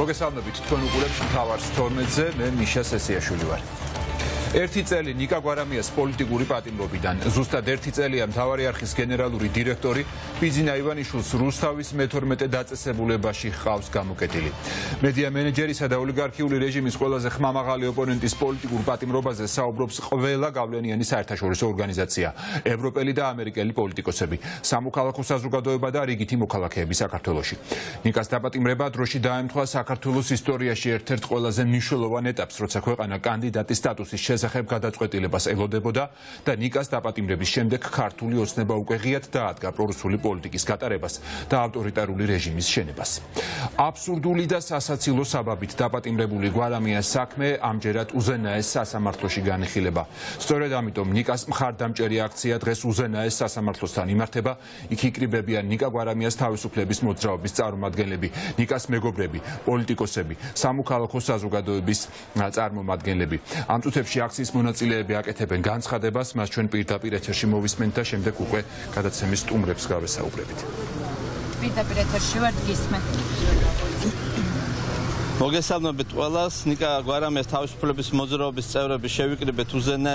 მოგესალმებით თქვენ უყურებთ მთავარ 12-ზე მე მიშა სესიაშვილი ვარ. ერთი წელი ნიკა გვარამიას პოლიტიკური პატიმრობიდან ზუსტად ერთი წელია მთავარი არხის გენერალური დირექტორი ბიძინა ივანიშვილს რუსთავის მე-12 დაწესებულებაში ჰყავს გამოკეტილი. მედია მენეჯერისა და ოლიგარქიული რეჟიმის ყველაზე ხმამაღალი ოპონენტის პოლიტიკურ პატიმრობაზე საუბრობს ყველა გავლენიანი საერთაშორისო ორგანიზაცია, ევროპელი და ამერიკელი პოლიტიკოსები, სამოქალაქო საზოგადოება და რიგითი მოქალაქეები საქართველოში. ნიკას დაპატიმრება დროში დაემთხვა საქართველოს ისტორიაში ერთ-ერთ ყველაზე მნიშვნელოვან ეტაპს, როცა ქვეყანა კანდიდატის სტატუსის შესახებ გადაწყვეტილებას ელოდებოდა და ნიკას დაპატიმრების შემდეგ ქართული ოცნება უკვე ღიად დაადგა პრორუსული პოლიტიკის გატარებას და ავტორიტარული რეჟიმის შენებას. აბსურდული და სასაცილო საბაბით დაპატიმრებული გვარამიას საქმე ამჯერად უზენაეს სასამართლოში განიხილება. სწორედ ამიტომ ნიკას მხარდამჭერი აქცია დღეს უზენაეს სასამართლოსთან იმართება. იქ იკრიბებიან ნიკა გვარამიას თავისუფლების მოძრაობის წარმომადგენლები, ნიკას მეგობრები, პოლიტიკოსები, სამოქალაქო საზოგადოების წარმომადგენლები. ამ წუთებში აქციის მონაწილეები აკეთებენ განცხადებას, მას ჩვენ პირდაპირ ეთერში მოვისმენთ და შემდეგ უკვე გადაცემის სტუმრებს გავესაუბრებით. პირდაპირ ეთერში ვარ, გისმენთ. მოგესალმებით ყველას, ნიკა გვარამიას თავისუფლების მოძრაობის წევრები შევიკრიბეთ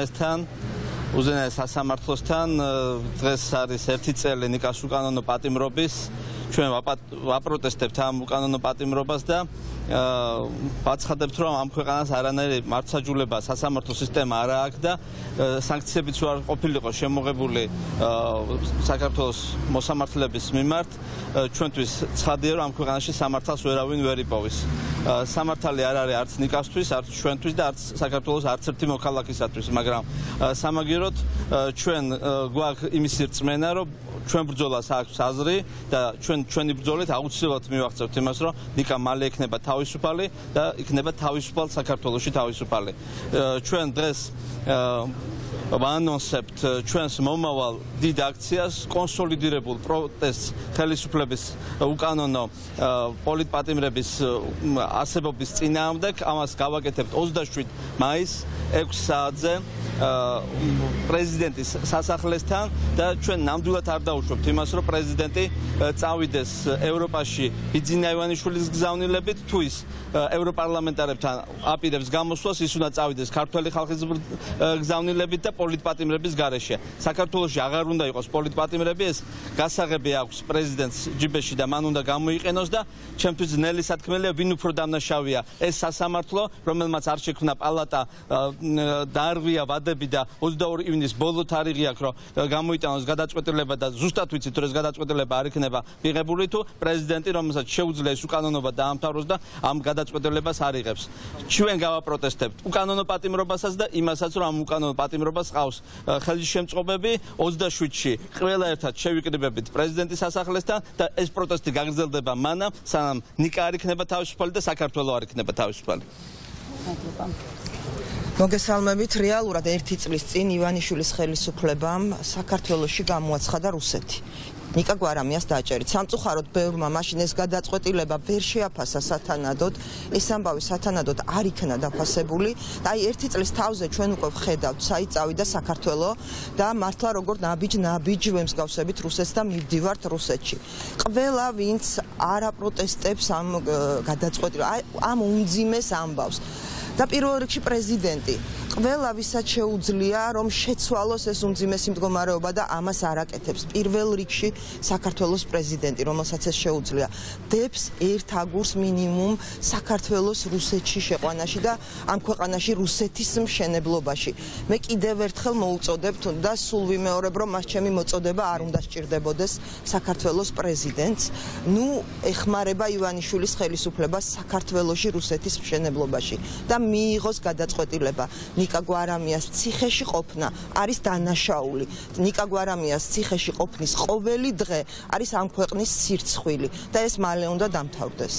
უზენაეს სასამართლოსთან. დღეს არის ერთი წელი ნიკას უკანონო პატიმრობის. ჩვენ ვაპროტესტებთ ამ უკანონო პატიმრობას და ვაცხადებთ, რომ ამ ქვეყანას არანაირი მართლმსაჯულება სასამართლო სისტემა არ აქვს და სანქციებიც არ ყოფილიყო შემოღებული საქართველოს მოსამართლეების მიმართ. ჩვენთვის ცხადია, რომ ამ ქვეყანაში სამართალს ვერავინ ვერ იპოვის. სამართალი არ არის არც ნიკასთვის, არც ჩვენთვის და არც საქართველოს არც ერთი მოქალაქისათვის, მაგრამ სამაგიეროდ ჩვენ გვაქვს იმის რწმენა, რომ ჩვენ ბრძოლას აქვს აზრი და ჩვენი ბრძოლით აუცილებლად მივახცევთ იმას, რომ ნიკა მალე იქნება თავისუფალი და იქნება თავისუფალ საქართველოში თავისუფალი. ჩვენ დღეს ვანონსებთ ჩვენს მომავალ დიდ აქციას, კონსოლიდირებულ პროტესტს ხელისუფლების უკანონო პოლიტპატიმრების არსებობის წინააღმდეგ. ამას გავაკეთებთ 27 მაისს 6 საათზე პრეზიდენტის სასახლესთან და ჩვენ ნამდვილად არ დაუშვებთ იმას, რომ პრეზიდენტი წავიდეს ევროპაში ბიძინა ივანიშვილის გზავნილებით, თუ ის ევროპარლამენტარებთან აპირებს გამოსვლას, ის უნდა წავიდეს ქართველი ხალხის გზავნილებით და პოლიტპატიმრების გარეშე. საქართველოში აღარ უნდა იყოს პოლიტპატიმრები, ეს გასაღები აქვს პრეზიდენტს ჯიბეში და მან უნდა გამოიყენოს და ჩემთვის ძნელი სათქმელია, ვინ უფრო დამნაშავეა, ეს სასამართლო, რომელმაც არ შექმნა პალატა, დაარღვია ვადები და 22 ივნისს ბოლო თარიღი აქვს, რომ გამოიტანოს გადაწყვეტილება და ზუსტად ვიცით, რომ ეს გადაწყვეტილება არ იქნება მიღებული, თუ პრეზიდენტი, რომელსაც შეუძლია ეს უკანონობა დაამთავროს და ამ გადაწყვეტილებას არ იღებს. ჩვენ გავაპროტესტებთ უკანონო პატიმრობასაც და იმასაც, რომ ამ უკანონო პატიმრობას ყავს ხელისშემწყობები. 27-ში ყველა ერთად შევიკრიბებით პრეზიდენტის სასახლესთან და ეს პროტესტი გაგრძელდება მანამ, სანამ ნიკა არ იქნება თავისუფალი და საქართველო არ იქნება თავისუფალი. მოგესალმებით, რეალურად ერთი წლის წინ ივანიშვილის ხელისუფლებამ საქართველოში გამოაცხადა რუსეთი. ნიკა გვარამიას დააჭერით. სამწუხაროდ ბევრმა მაშინ ეს გადაწყვეტილება ვერ შეაფასა სათანადოდ, ეს ამბავი სათანადოდ არ იქნა დაფასებული. აი ერთი წლის თავზე ჩვენ უკვე ვხედავთ, საით წავიდა საქართველო და მართლა როგორ ნაბიჯ ვემსგავსებით რუსეთს და მივდივართ რუსეთში. ყველა ვინც არ აპროტესტებს ამ გადაწყვეტილებას, ამ უმძიმეს ამბავს. და პირველ რიგში პრეზიდენტი ყველა ვისაც შეუძლია რომ შეცვალოს ეს უმძიმესი მდგომარეობა და ამას არ აკეთებს. პირველ რიგში საქართველოს პრეზიდენტი, რომელსაც ეს შეუძლია, დებს ერთ აგურს მინიმუმ საქართველოს რუსეთში შეყვანაში და ამ ქვეყანაში რუსეთის მშენებლობაში. მე კიდევ ერთხელ მოუწოდებთ და სულ ვიმეორებ, რომ მას ჩემი მოწოდება არ უნდა სჭირდებოდეს საქართველოს პრეზიდენტს. ნუ ეხმარება ივანიშვილის ხელისუფლება საქართველოში რუსეთის მშენებლობაში და მიიღოს გადაწყვეტილება. ნიკა გვარამიას ციხეში ყოფნა არის დანაშაული. ნიკა გვარამიას ციხეში ყოფნის ყოველი დღე არის ამ ქვეყნის სირცხვილი და ეს მალე უნდა დამთავრდეს.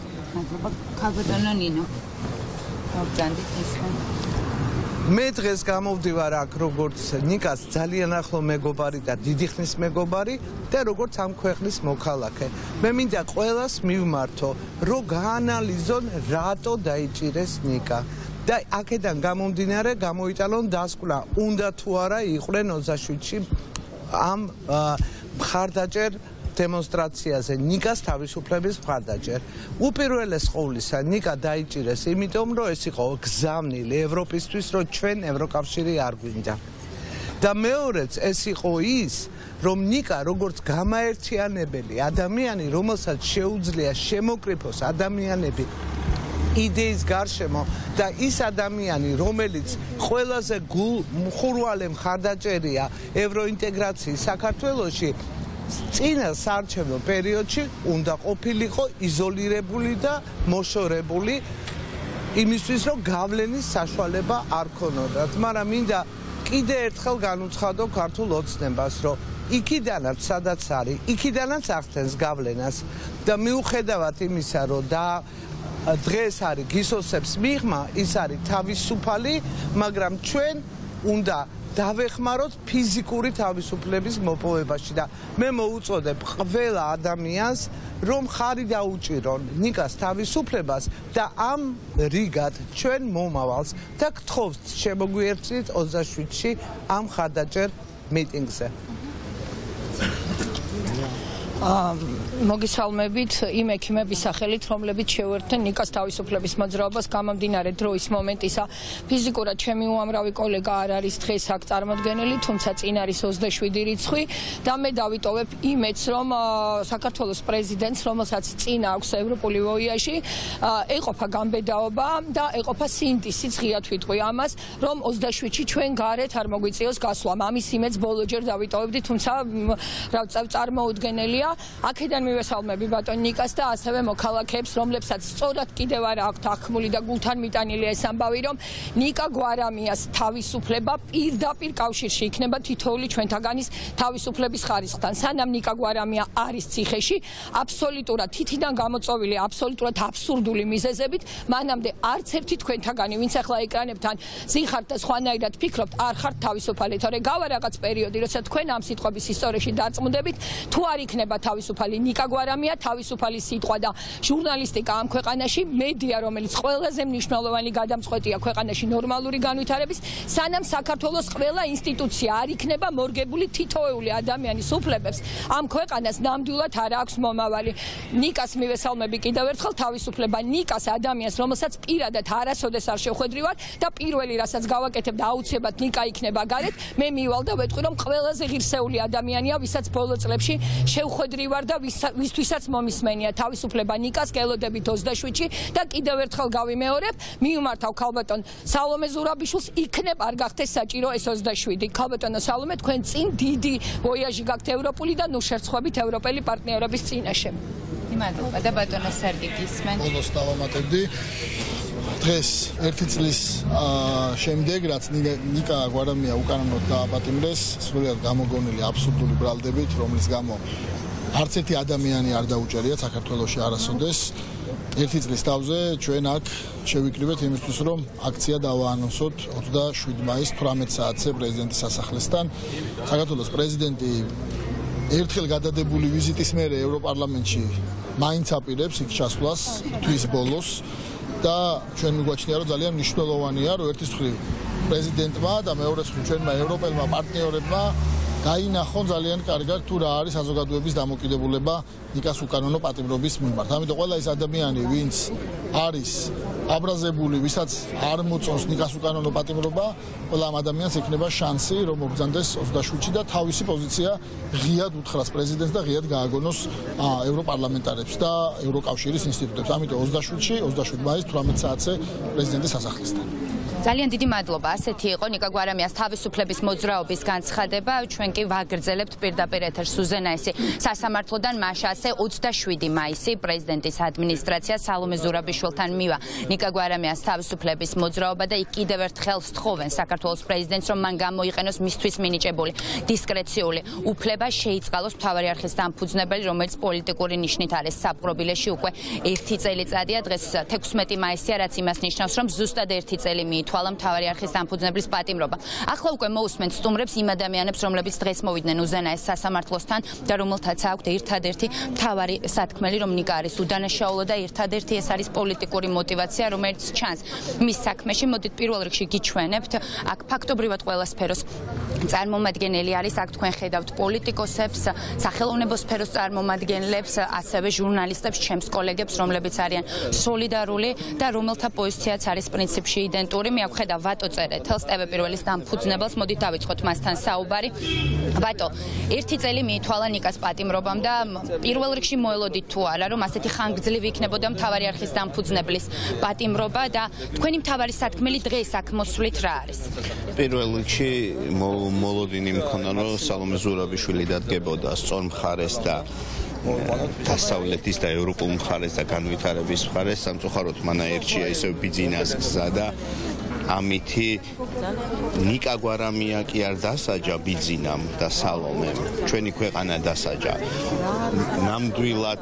მე დღეს გამოვდივარ აქ როგორც ნიკას ძალიან ახლო მეგობარი და დიდი ხნის მეგობარი და როგორც ამ ქვეყნის მოქალაქე. მე მინდა ყველას მივმართო, რომ გაანალიზონ რატო დაიჭირეს ნიკა. და აქედან გამომდინარე გამოიტანონ დასკვნა, უნდა თუ არა იყვნენ 27-ში ამ მხარდაჭერ დემონსტრაციაზე ნიკას თავისუფლების მხარდაჭერ. უპირველეს ყოვლისა, ნიკა დაიჭირეს, იმიტომ რომ ეს იყო გზავნილი ევროპისთვის, რომ ჩვენ ევროკავშირი არ გვინდა. და მეორეც ეს იყო ის, რომ ნიკა როგორც გამაერთიანებელი ადამიანი, რომელსაც შეუძლია შემოკრიფოს ადამიანები იდეის გარშემო და ის ადამიანი, რომელიც ყველაზე მხურვალე მხარდაჭერია ევროინტეგრაციის საქართველოში, წინა საარჩევნო პერიოდში უნდა ყოფილიყო იზოლირებული და მოშორებული იმისთვის, რომ გავლენის საშუალება არ ქონოდათ. მაგრამ მინდა კიდე ერთხელ განუცხადო ქართულ ოცნებას, რომ იქიდანაც სადაც არის, იქიდანაც ახდენს გავლენას და მიუხედავად იმისა, რომ დღეს არის გისოსებს მიღმა, ის არის თავისუფალი, მაგრამ ჩვენ უნდა დავეხმაროთ ფიზიკური თავისუფლების მოპოვებაში და მე მოუწოდებ ყველა ადამიანს, რომ ხარი დაუჭირონ ნიკას თავისუფლებას და ამ რიგად ჩვენ მომავალს და გთხოვთ შემოგვიერთდით 27-ში ამ ხარდაჭერ მიტინგზე. მოგისალმებით იმ ექიმების სახელით, რომლებიც შეუერთდნენ ნიკას თავისუფლების მოძრაობას გამომდინარე დროის მომენტისა. ფიზიკურად ჩემი უამრავი კოლეგა არ არის დღეს აქ წარმოდგენილი, თუმცა წინ არის 27 რიცხვი და მე დავიტოვებ იმედს, რომ საქართველოს პრეზიდენტს, რომელსაც წინ აქვს ევროპული ვოიაში, ეყოფა გამბედაობა და ეყოფა სინდისი, ღიად ვიტყვი ამას, რომ 27-ში ჩვენ გარეთ არ მოგვიწიოს გასვლა. ამის იმედს ბოლოჯერ დავიტოვებდი, თუმცა წარმოუდგენელია. აქედან მივესალმები ბატონ ნიკას და ასევე მოქალაქეებს, რომლებსაც სწორად კიდევ არ აქვთ აღქმული და გულთან მიტანილი ეს ამბავი, რომ ნიკა გვარამიას თავისუფლება პირდაპირ კავშირში იქნება თითოეული ჩვენთაგანის თავისუფლების ხარისხთან. სანამ ნიკა გვარამია არის ციხეში, აბსოლუტურად თითიდან გამოწვეული, აბსოლუტურად აბსურდული მიზეზებით, მანამდე არც ერთი თქვენთაგანი, ვინც ახლა ეკრანებთან ზიხართ და სხვანაირად ფიქრობთ, არ ხართ თავისუფალი. თორე გავა რაღაც პერიოდი, როცა თქვენ ამ სიტყვების ისტორიაში დარწმუნდებით, თუ არ იქნება თავისუფალი ნიკა გვარამია, თავისუფალი სიტყვა და ჟურნალისტიკა ამ ქვეყანაში, მედია, რომელიც ყველაზე მნიშვნელოვანი გადამწყვეტია ქვეყანაში ნორმალური განვითარების, სანამ საქართველოს ყველა ინსტიტუცია არ იქნება მორგებული თითოეული ადამიანის უფლებებს, ამ ქვეყანას ნამდვილად არ აქვს მომავალი. ნიკას მივესალმები კიდევ ერთხელ, თავისუფლება ნიკას ადამიანს, რომელსაც პირადად არასოდეს არ შევხვედრივარ და პირველი რასაც გავაკეთებ და აუცილებლად ნიკა იქნება გარეთ, მე მივალ და ვეტყვი, რომ ყველაზე ღირსეული ადამიანია, ვისაც ბოლო წლებში შევხვედრივარ და ვისთვისაც მომისმენია თავისუფლება ნიკას, გელოდებით 27-ში და კიდევ ერთხელ გავიმეორებ, მიუმართავ ქალბატონ სალომე ზურაბიშვილს, იქნებ არ გახდეს საჭირო ეს 27. ქალბატონო სალომე, თქვენ წინ დიდი ვოიაჟი გაქვთ ევროპული და ნუ შერცხვებით ევროპელი პარტნიორების წინაშე. მადლობა და ბატონო სერგი გისმენ. ბოლოს დავამატებდი. დღეს ერთი წლის შემდეგ, რაც ნიკა გვარამია უკანონოდ დააპატიმრეს, სრულიად გამოგონილი აბსურდული ბრალდებით, რომლის გამო არც ერთი ადამიანი არ დაუჭერია საქართველოში არასოდეს. ერთი წლის თავზე ჩვენ აქ შევიკრიბეთ იმისთვის, რომ აქცია დავაანონსოთ 27 მაისს 18 საათზე პრეზიდენტის სასახლესთან. საქართველოს პრეზიდენტი ერთხელ გადადებული ვიზიტის მერე ევროპარლამენტში მაინც აპირებს იქ ჩასვლას თვის ბოლოს და ჩვენ მიგვაჩნია, რომ ძალიან მნიშვნელოვანია, რომ ერთის მხრივ პრეზიდენტმა და მეორეს მხრივ ჩვენმა ევროპელმა პარტნიორებმა გაინახონ ძალიან კარგად თუ რა არის საზოგადოების დამოკიდებულება ნიკას უკანონო პატიმრობის მიმართ. ამიტომ ყველა ის ადამიანი, ვინც არის აბრაზებული, ვისაც არ მოწონს ნიკას უკანონო პატიმრობა, ყველა ამ ადამიანს ექნება შანსი, რომ მობრძანდეს 27-ში და თავისი პოზიცია ღიად უთხრას პრეზიდენტს და ღიად გააგონოს ევროპარლამენტარებს და ევროკავშირის ინსტიტუტებს. ამიტომ 27-ში, 27 მაისს 18 საათზე პრეზიდენტის სასახლესთან. ძალიან დიდი მადლობა. ასეთი იყო ნიკა გვარამიას თავისუფლების მოძრაობის განცხადება. ჩვენ კი ვაგრძელებთ პირდაპირ ეთერს უზენაესი სასამართლოდან, მაშასე 27 მაისი პრეზიდენტის ადმინისტრაცია სალომე ზურაბიშვილთან მივა ნიკა გვარამიას თავისუფლების მოძრაობა და იქ კიდევ ერთხელ სთხოვენ საქართველოს პრეზიდენტს, რომ მან გამოიყენოს მისთვის მინიჭებული დისკრეციული უფლება, შეიწყალოს მთავარი არხის დამფუძნებელი, რომელიც პოლიტიკური ნიშნით არის საპყრობილეში უკვე 1 წელიწადია. დღეს 16 მაისია, რაც იმას ნიშნავს, რომ ზუსტად 1 წელი მიითვალა მთავარი არხის დამფუძნებლის პატიმრობა. ახლა უკვე მოусმენთ სტუმრებს იმ ადამიანებს, რომლებიც დღეს მოვიდნენ უზენაეს სასამართლოსთან და რომელთაც აქვთ ერთადერთი მთავარი სათქმელი, რომ ნიკა არის უდანაშაულო და ერთადერთი ეს არის პოლიტიკური мотиваცია, რომელიც ჩანს მის საქმეში. მოდით პირველ რიგში გიჩვენებთ, აქ ფაქტობრივად ყველა სფეროს წარმომადგენელი არის, აქ თქვენ ხედავთ პოლიტიკოსებს, სახელოვნებო სფეროს წარმომადგენლებს, ასევე ჟურნალისტებს, ჩემს კოლეგებს, რომლებიც არიან სოლიდარული და რომელთა პოზიციაც არის პრინციპში იდენტური. მე აქ ხედავ ვატო წერეთელს, TV პირველის დამფუძნებელს, მოდით დავიწყოთ მასთან საუბარი. ვატო, ერთი წელი მიითვალა ნიკას პატიმრობამ და პირველ რიგში მოელოდით თუ არა, რომ ასეთი ხანგრძლივი იქნებოდა მთავარი არხის დამფუძნებლის პატიმრობა და თქვენი მთავარი სათქმელი დღეს აქ მოსვლით რა არის? პირველ რიგში მოლოდინი მქონდა, რომ სალომე ზურაბიშვილი დადგებოდა სწორ მხარეს და დასავლეთის და ევროპულ მხარეს და განვითარების მხარეს. სამწუხაროდ მან აერჩია ისევ ბიძინას გზა და ამითი ნიკა გვარამია კი არ დასაჯა ბიძინამ და სალომემ, ჩვენი ქვეყანა დასაჯა. ნამდვილად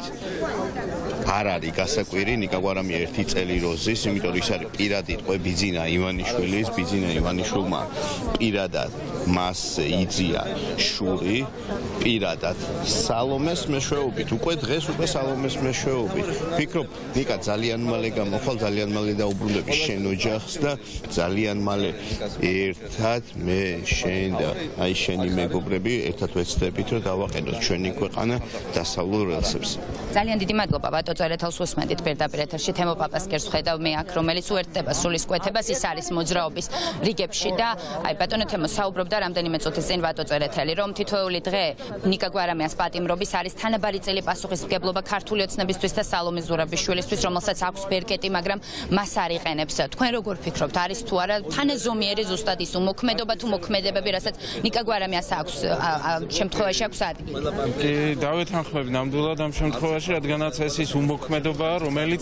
არ არის გასაკვირი, ნიკა გვარამია ერთი წელი როზის, იმიტომ ის არის პირადი ტყვე ბიძინა ივანიშვილის, ბიძინა ივანიშვილმა პირადად მას იძია შური, პირადად სალომეს მეშვეობით, უკვე დღეს უკვე სალომეს მეშვეობით. ვფიქრობ, ნიკა ძალიან მალე გამოხვალ, ძალიან მალე დაუბრუნდები შენ ოჯახს და ძალიან მალე ერთად მე, შენ და აი შენი მეგობრები ერთად ვეცდებით, რომ დავაყენოთ ჩვენი ქვეყანა დასავლურ რელსებს. ძალიან დიდი მადლობა ვატო წერეთელს უსმენდით პირდაპირ ეთერში თემო პაპასკერს ხედავ მე აქ, რომელიც უერთდება სულისკვეთებას, ის არის მოძრაობის რიგებში და აი ბატონო თემო საუბრობდა რამდენიმე წუთის წინ ვატო წერეთელი, რომ თითოეული დღე ნიკა გვარამიას პატიმრობის არის თანაბარი წელი პასუხისმგებლობა ქართული ოცნებისთვის და სალომე ზურაბიშვილისთვის, რომელსაც აქვს ბერკეტი, მაგრამ მას არ იყენებს. თქვენ როგორ ფიქრობთ, არის თუ არა თანაზომიერი ზუსტად ის უმოქმედობა თუ მოქმედებები, რასაც ნიკა გვარამიას აქვს შემთხვევაში აქვს ადგილი? კი, დავეთანხმები ნამდვილად ამ შემთხვევაში, რადგანაც ეს ის უმოქმედობაა, რომელიც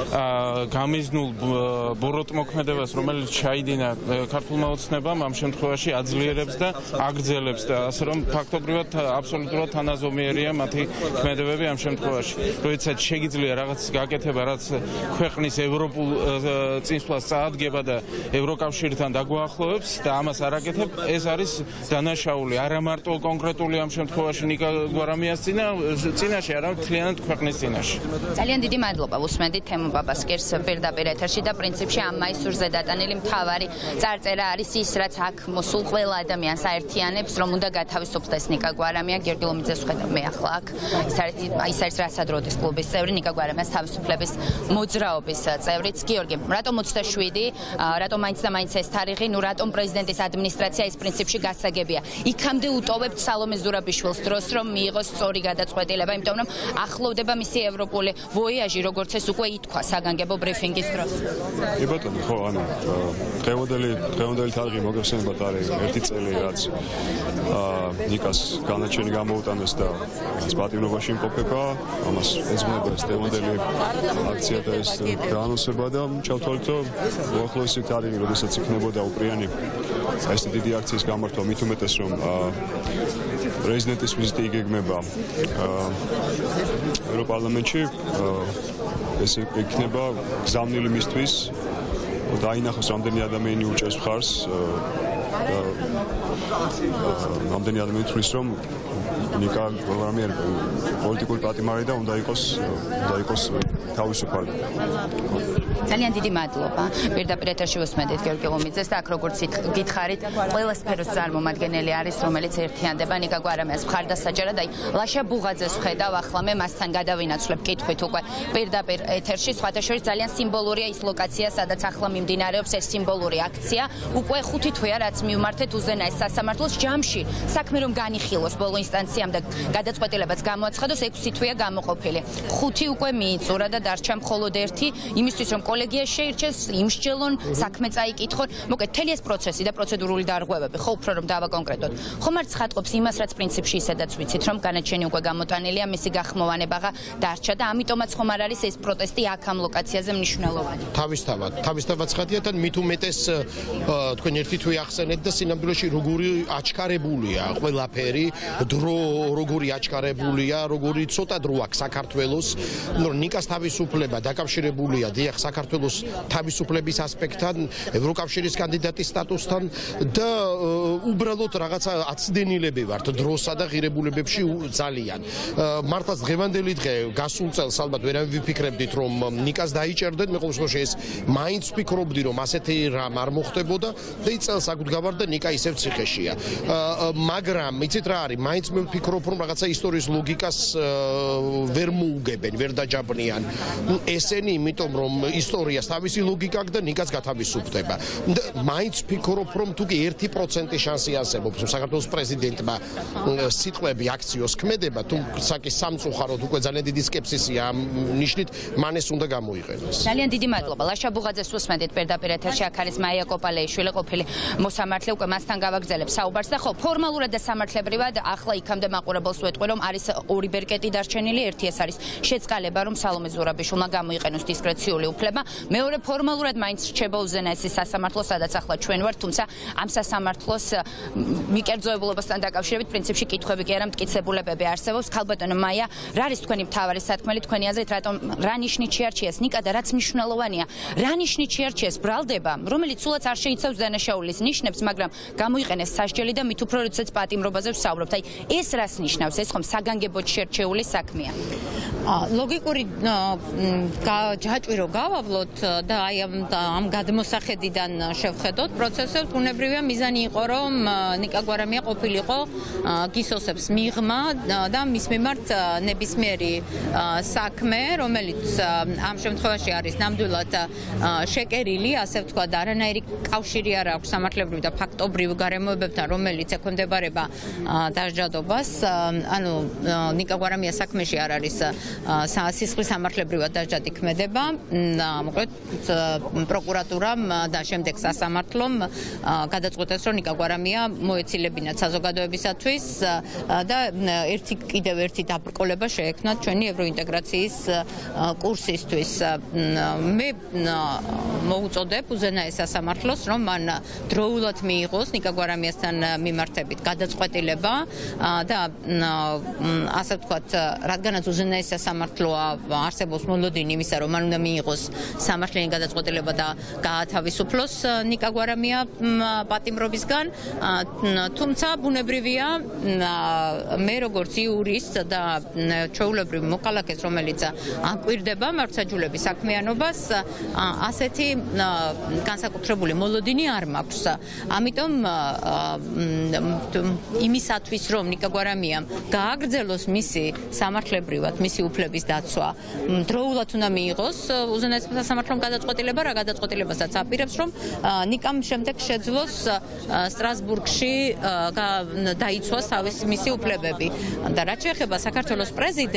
გამიზნულ ბოროტ მოქმედებას, რომელიც ჩაიდინა ქართულმა ოცნებამ, ამ შემთხვევაში აძლიერებს და აგრძელებს და ასე რომ ფაქტობრივად აბსოლუტურად თანაზომიერია მათი ქმედებები ამ შემთხვევაში. როდესაც შეგიძლია რაღაც გაკეთება, რაც ქვეყნის ევროპულ წინსვლას წაადგება და ევროკავშირთან დაგვაახლოვებს და ამას არ აკეთებ, ეს არის დანაშაული არა მარტო კონკრეტული ამ შემთხვევაში ნიკა გვარამიას წინაშე, არამედ მთლიანად ქვეყნის წინაშე. ძალიან დიდი მადლობა უსმენდით თემო პაპასკერს პირდაპირ ეთერში და პრინციპში ამ მაისურზე დატანილი მთავარი წარწერა არის ის, რაც აქ მოსულ ყველა ადამიანს აერთიანებს, რომ უნდა გათავისუფლდეს ნიკა გვარამია. გიორგი ლომიძეს ვხედავ მე ახლა აქ. ის არის რასადროდის კლუბის წევრი, ნიკა გვარამიას თავისუფლების მოძრაობის წევრიც. გიორგი, რატომ 27? რატომ მაინც და მაინც ეს თარიღი? ნუ რატომ პრეზიდენტის ადმინისტრაცია ის პრინციპში გასაგებია? იქამდე უტოვებთ სალომე ზურაბიშვილს დროს, რომ მიიღოს სწორი გადაწყვეტილება, იმიტომ რომ ახლოვდება მისი ევროპული ვოიაჟი, როგორც ეს უკვე ითქვა საგანგებო ბრიფინგის დროს. კი ბატონო, ხო, ანუ დღევანდელი თარიღი მოგეხსენებათ არის ერთი წელი, რაც ნიკას განაჩენი გამოუტანეს და ის პატიმრობაში იმყოფება, ამას ეძღვნება ეს დღევანდელი აქცია და ეს განოსება და ჩავთვალეთ, რომ უახლოესი თარიღი, როდესაც იქნებოდა უპრიანი ეს დიდი აქციის გამართვა, მით უმეტეს რომ პრეზიდენტის ვიზიტი იგეგმება ევროპარლამენტში, ეს იქნება გზავნილი მისთვის, დაინახოს რამდენი ადამიანი უჭერს მხარს, რამდენი ადამიანი თვლის, რომ ნიკა გვარამია პოლიტიკური პატიმარი და უნდა იყოს თავისუფალი. ძალიან დიდი მადლობა. პირდაპირ ეთერში უსმენდით გიორგი ლომიძეს და აქ როგორც გითხარით, ყველა სფეროს წარმომადგენელი არის, რომელიც ერთიანდება ნიკა გვარამიას მხარდასაჭერად. აი, ლაშა ბუღაძეს ვხედავ ახლა მე მასთან გადავინაცვლებ კითხვით უკვე პირდაპირ ეთერში. სხვათა შორის ძალიან სიმბოლურია ის ლოკაცია, სადაც ახლა მიმდინარეობს ეს სიმბოლური აქცია. უკვე 5 თვეა, რაც მივმართეთ უზენაეს სასამართლოს ჯამში. საქმე რომ განიხილოს ბოლო ინსტანციამ და გადაწყვეტილებაც გამოაცხადოს, 6 თვეა გამოყოფილი. 5 უკვე მიიწურა და დარჩა მხოლოდ 1, იმისთვის რომ კოლეგია შეირჩეს, იმსჯელონ, საქმე წაიკითხონ. მოკლედ, მთელი ეს პროცესი და პროცედურული დარღვევები, ხო უფრო რომ დავაკონკრეტოთ. ხომ არ ცხადყოფს იმას, რაც პრინციპში ისედაც ვიცით, რომ განაჩენი უკვე გამოტანილია, მისი გახმოვანება დარჩა და ამიტომაც ხომ არ არის ეს პროტესტი აქ ამ ლოკაციაზე მნიშვნელოვანი. თავისთავად გაცხადია თან მით უმეტეს თქვენ ერთი თვე ახსენეთ და სინამდვილეში როგორი აჩქარებულია ყველაფერი დრო როგორი აჩქარებულია როგორი ცოტა დრო აქვს საქართველოს ნიკას თავისუფლება დაკავშირებულია დიახ საქართველოს თავისუფლების ასპექტთან ევროკავშირის კანდიდატის სტატუსთან და უბრალოდ რაღაცა აცდენილები ვართ დროსა და ღირებულებებში ძალიან მართლაც დღევანდელი დღე გასულ წელს ალბათ ვერავინ ვიფიქრებდით რომ ნიკას დაიჭერდეთ მე ყოველ შემთხვევაში ეს მაინც ვფიქრობდი რომ ასეთი რამ არ მოხდებოდა და ის წელს აგვდგავარ და ნიკა ისევ ციხეშია მაგრამ იცით რა არის მაინც მე ვფიქრობ რომ რაღაცა ისტორიის ლოგიკას ვერ მოუგებენ ვერ დაჯაბრნიან ესენი იმიტომ რომ ისტორიას თავისი ლოგიკა აქვს და ნიკაც გათავისუფლდება და მაინც ვფიქრობ რომ თუ კი 1% შანსი არსებობს რომ საქართველოს პრეზიდენტმა სიტყვები აქციოს ქმედება თუმცა კი სამწუხაროდ უკვე ძალიან დიდი სკეპსისია ამ ნიშნით მან ეს უნდა გამოიყენოს ძალიან დიდი მადლობა ლაშა ბუღაძეს უსმენთ პირდაპირ ეთერში აქ არის მაია კოპალეიშვილი ყოფილი მოსამართლე უკვე მასთან გავაგრძელებ საუბარს და ხო ფორმალურად და სამართლებრივად ახლა იქამდე მაყურებელს ვეტყვი რომ არის ორი ბერკეტი დარჩენილი ერთი ეს არის შეწყალება რომ სალომე ზურაბიშვილმა გამოიყენოს დისკრეციული უფლება მეორე ფორმალურად მაინც რჩება უზენაესი სასამართლო სადაც ახლა ჩვენ ვართ თუმცა ამ სასამართლოს მიკერძოებულობასთან დაკავშირებით პრინციპში კითხვები კი არა მტკიცებულებები არსებობს ქალბატონო მაია რა არის თქვენი მთავარი სათქმელი თქვენი აზრით რატომ რა ნიშნით შეარჩიეს ნიკა და რაც მნიშვნელოვანია რა ნიშნით შეარჩიეს ბრალდება რომელიც სულაც არ შეიცავს დანაშაულის ნიშნებს მაგრამ გამოიყენეს სასჯელი და მით უფრო როდესაც პატიმრობაზე ვსაუბრობთ აი ეს რას ნიშნავს ეს ხომ საგანგებოდ შერჩეული საქმეა ლოგიკური ჯაჭვი რო გავავლოთ და აი ამ გადმოსახედიდან შევხედოთ პროცესებს ბუნებრივია მიზანი იყო რომ ნიკა გვარამია ყოფილიყო გისოსებს მიღმა და მის მიმართ ნებისმიერი საქმე რომელიც ამ შემთხვევაში არის ნამდვილად შეკერილი ასე ვთქვათ არანაირი კავშირი არ აქვს სამართლებრივ და ფაქტობრივ გარემოებებთან რომელიც ექვემდებარება დასჯადობას ანუ ნიკა გვარამია საქმეში არ არის სისხლის სამართლებრივად დასჯადი ქმედება მოკლედ პროკურატურამ და შემდეგ სასამართლომ გადაწყვეტეს რომ ნიკა გვარამია მოეცილებინათ საზოგადოებისათვის და კიდევ ერთი დაბრკოლება შეექმნათ ჩვენი ევროინტეგრაციის კურსისთვის მე მოუწოდებ უზენაეს სასამართლოს რომ მან დროულად მიიღოს ნიკა გვარამიასთან მიმართებით გადაწყვეტილება და ასე ვთქვათ რადგანაც უზენაეს სასამართლოა არსებობს მოლოდინი იმისა რომ მან უნდა მიიღოს სამართლიანი გადაწყვეტილება და გაათავისუფლოს ნიკა გვარამია პატიმრობისგან თუმცა ბუნებრივია მე როგორც იურისტ და ჩვეულებრივ მოქალაქეს რომელიც აკვირდება მართლმსაჯულების საქმიანობას ასეთი განსაკუთრებული მოლოდინი არ მაქვს ამიტომ იმისათვის რომ ნიკა გვარამიამ გააგრძელოს მისი სამართლებრივად მისი უფლების დაცვა დროულად უნდა მიიღოს უზენაეს სასამართლომ გადაწყვეტილება რა გადაწყვეტილებასაც აპირებს რომ ნიკამ შემდეგ შეძლოს სტრასბურგში დაიცვას მისი უფლებები და რაც შეეხება საქართველოს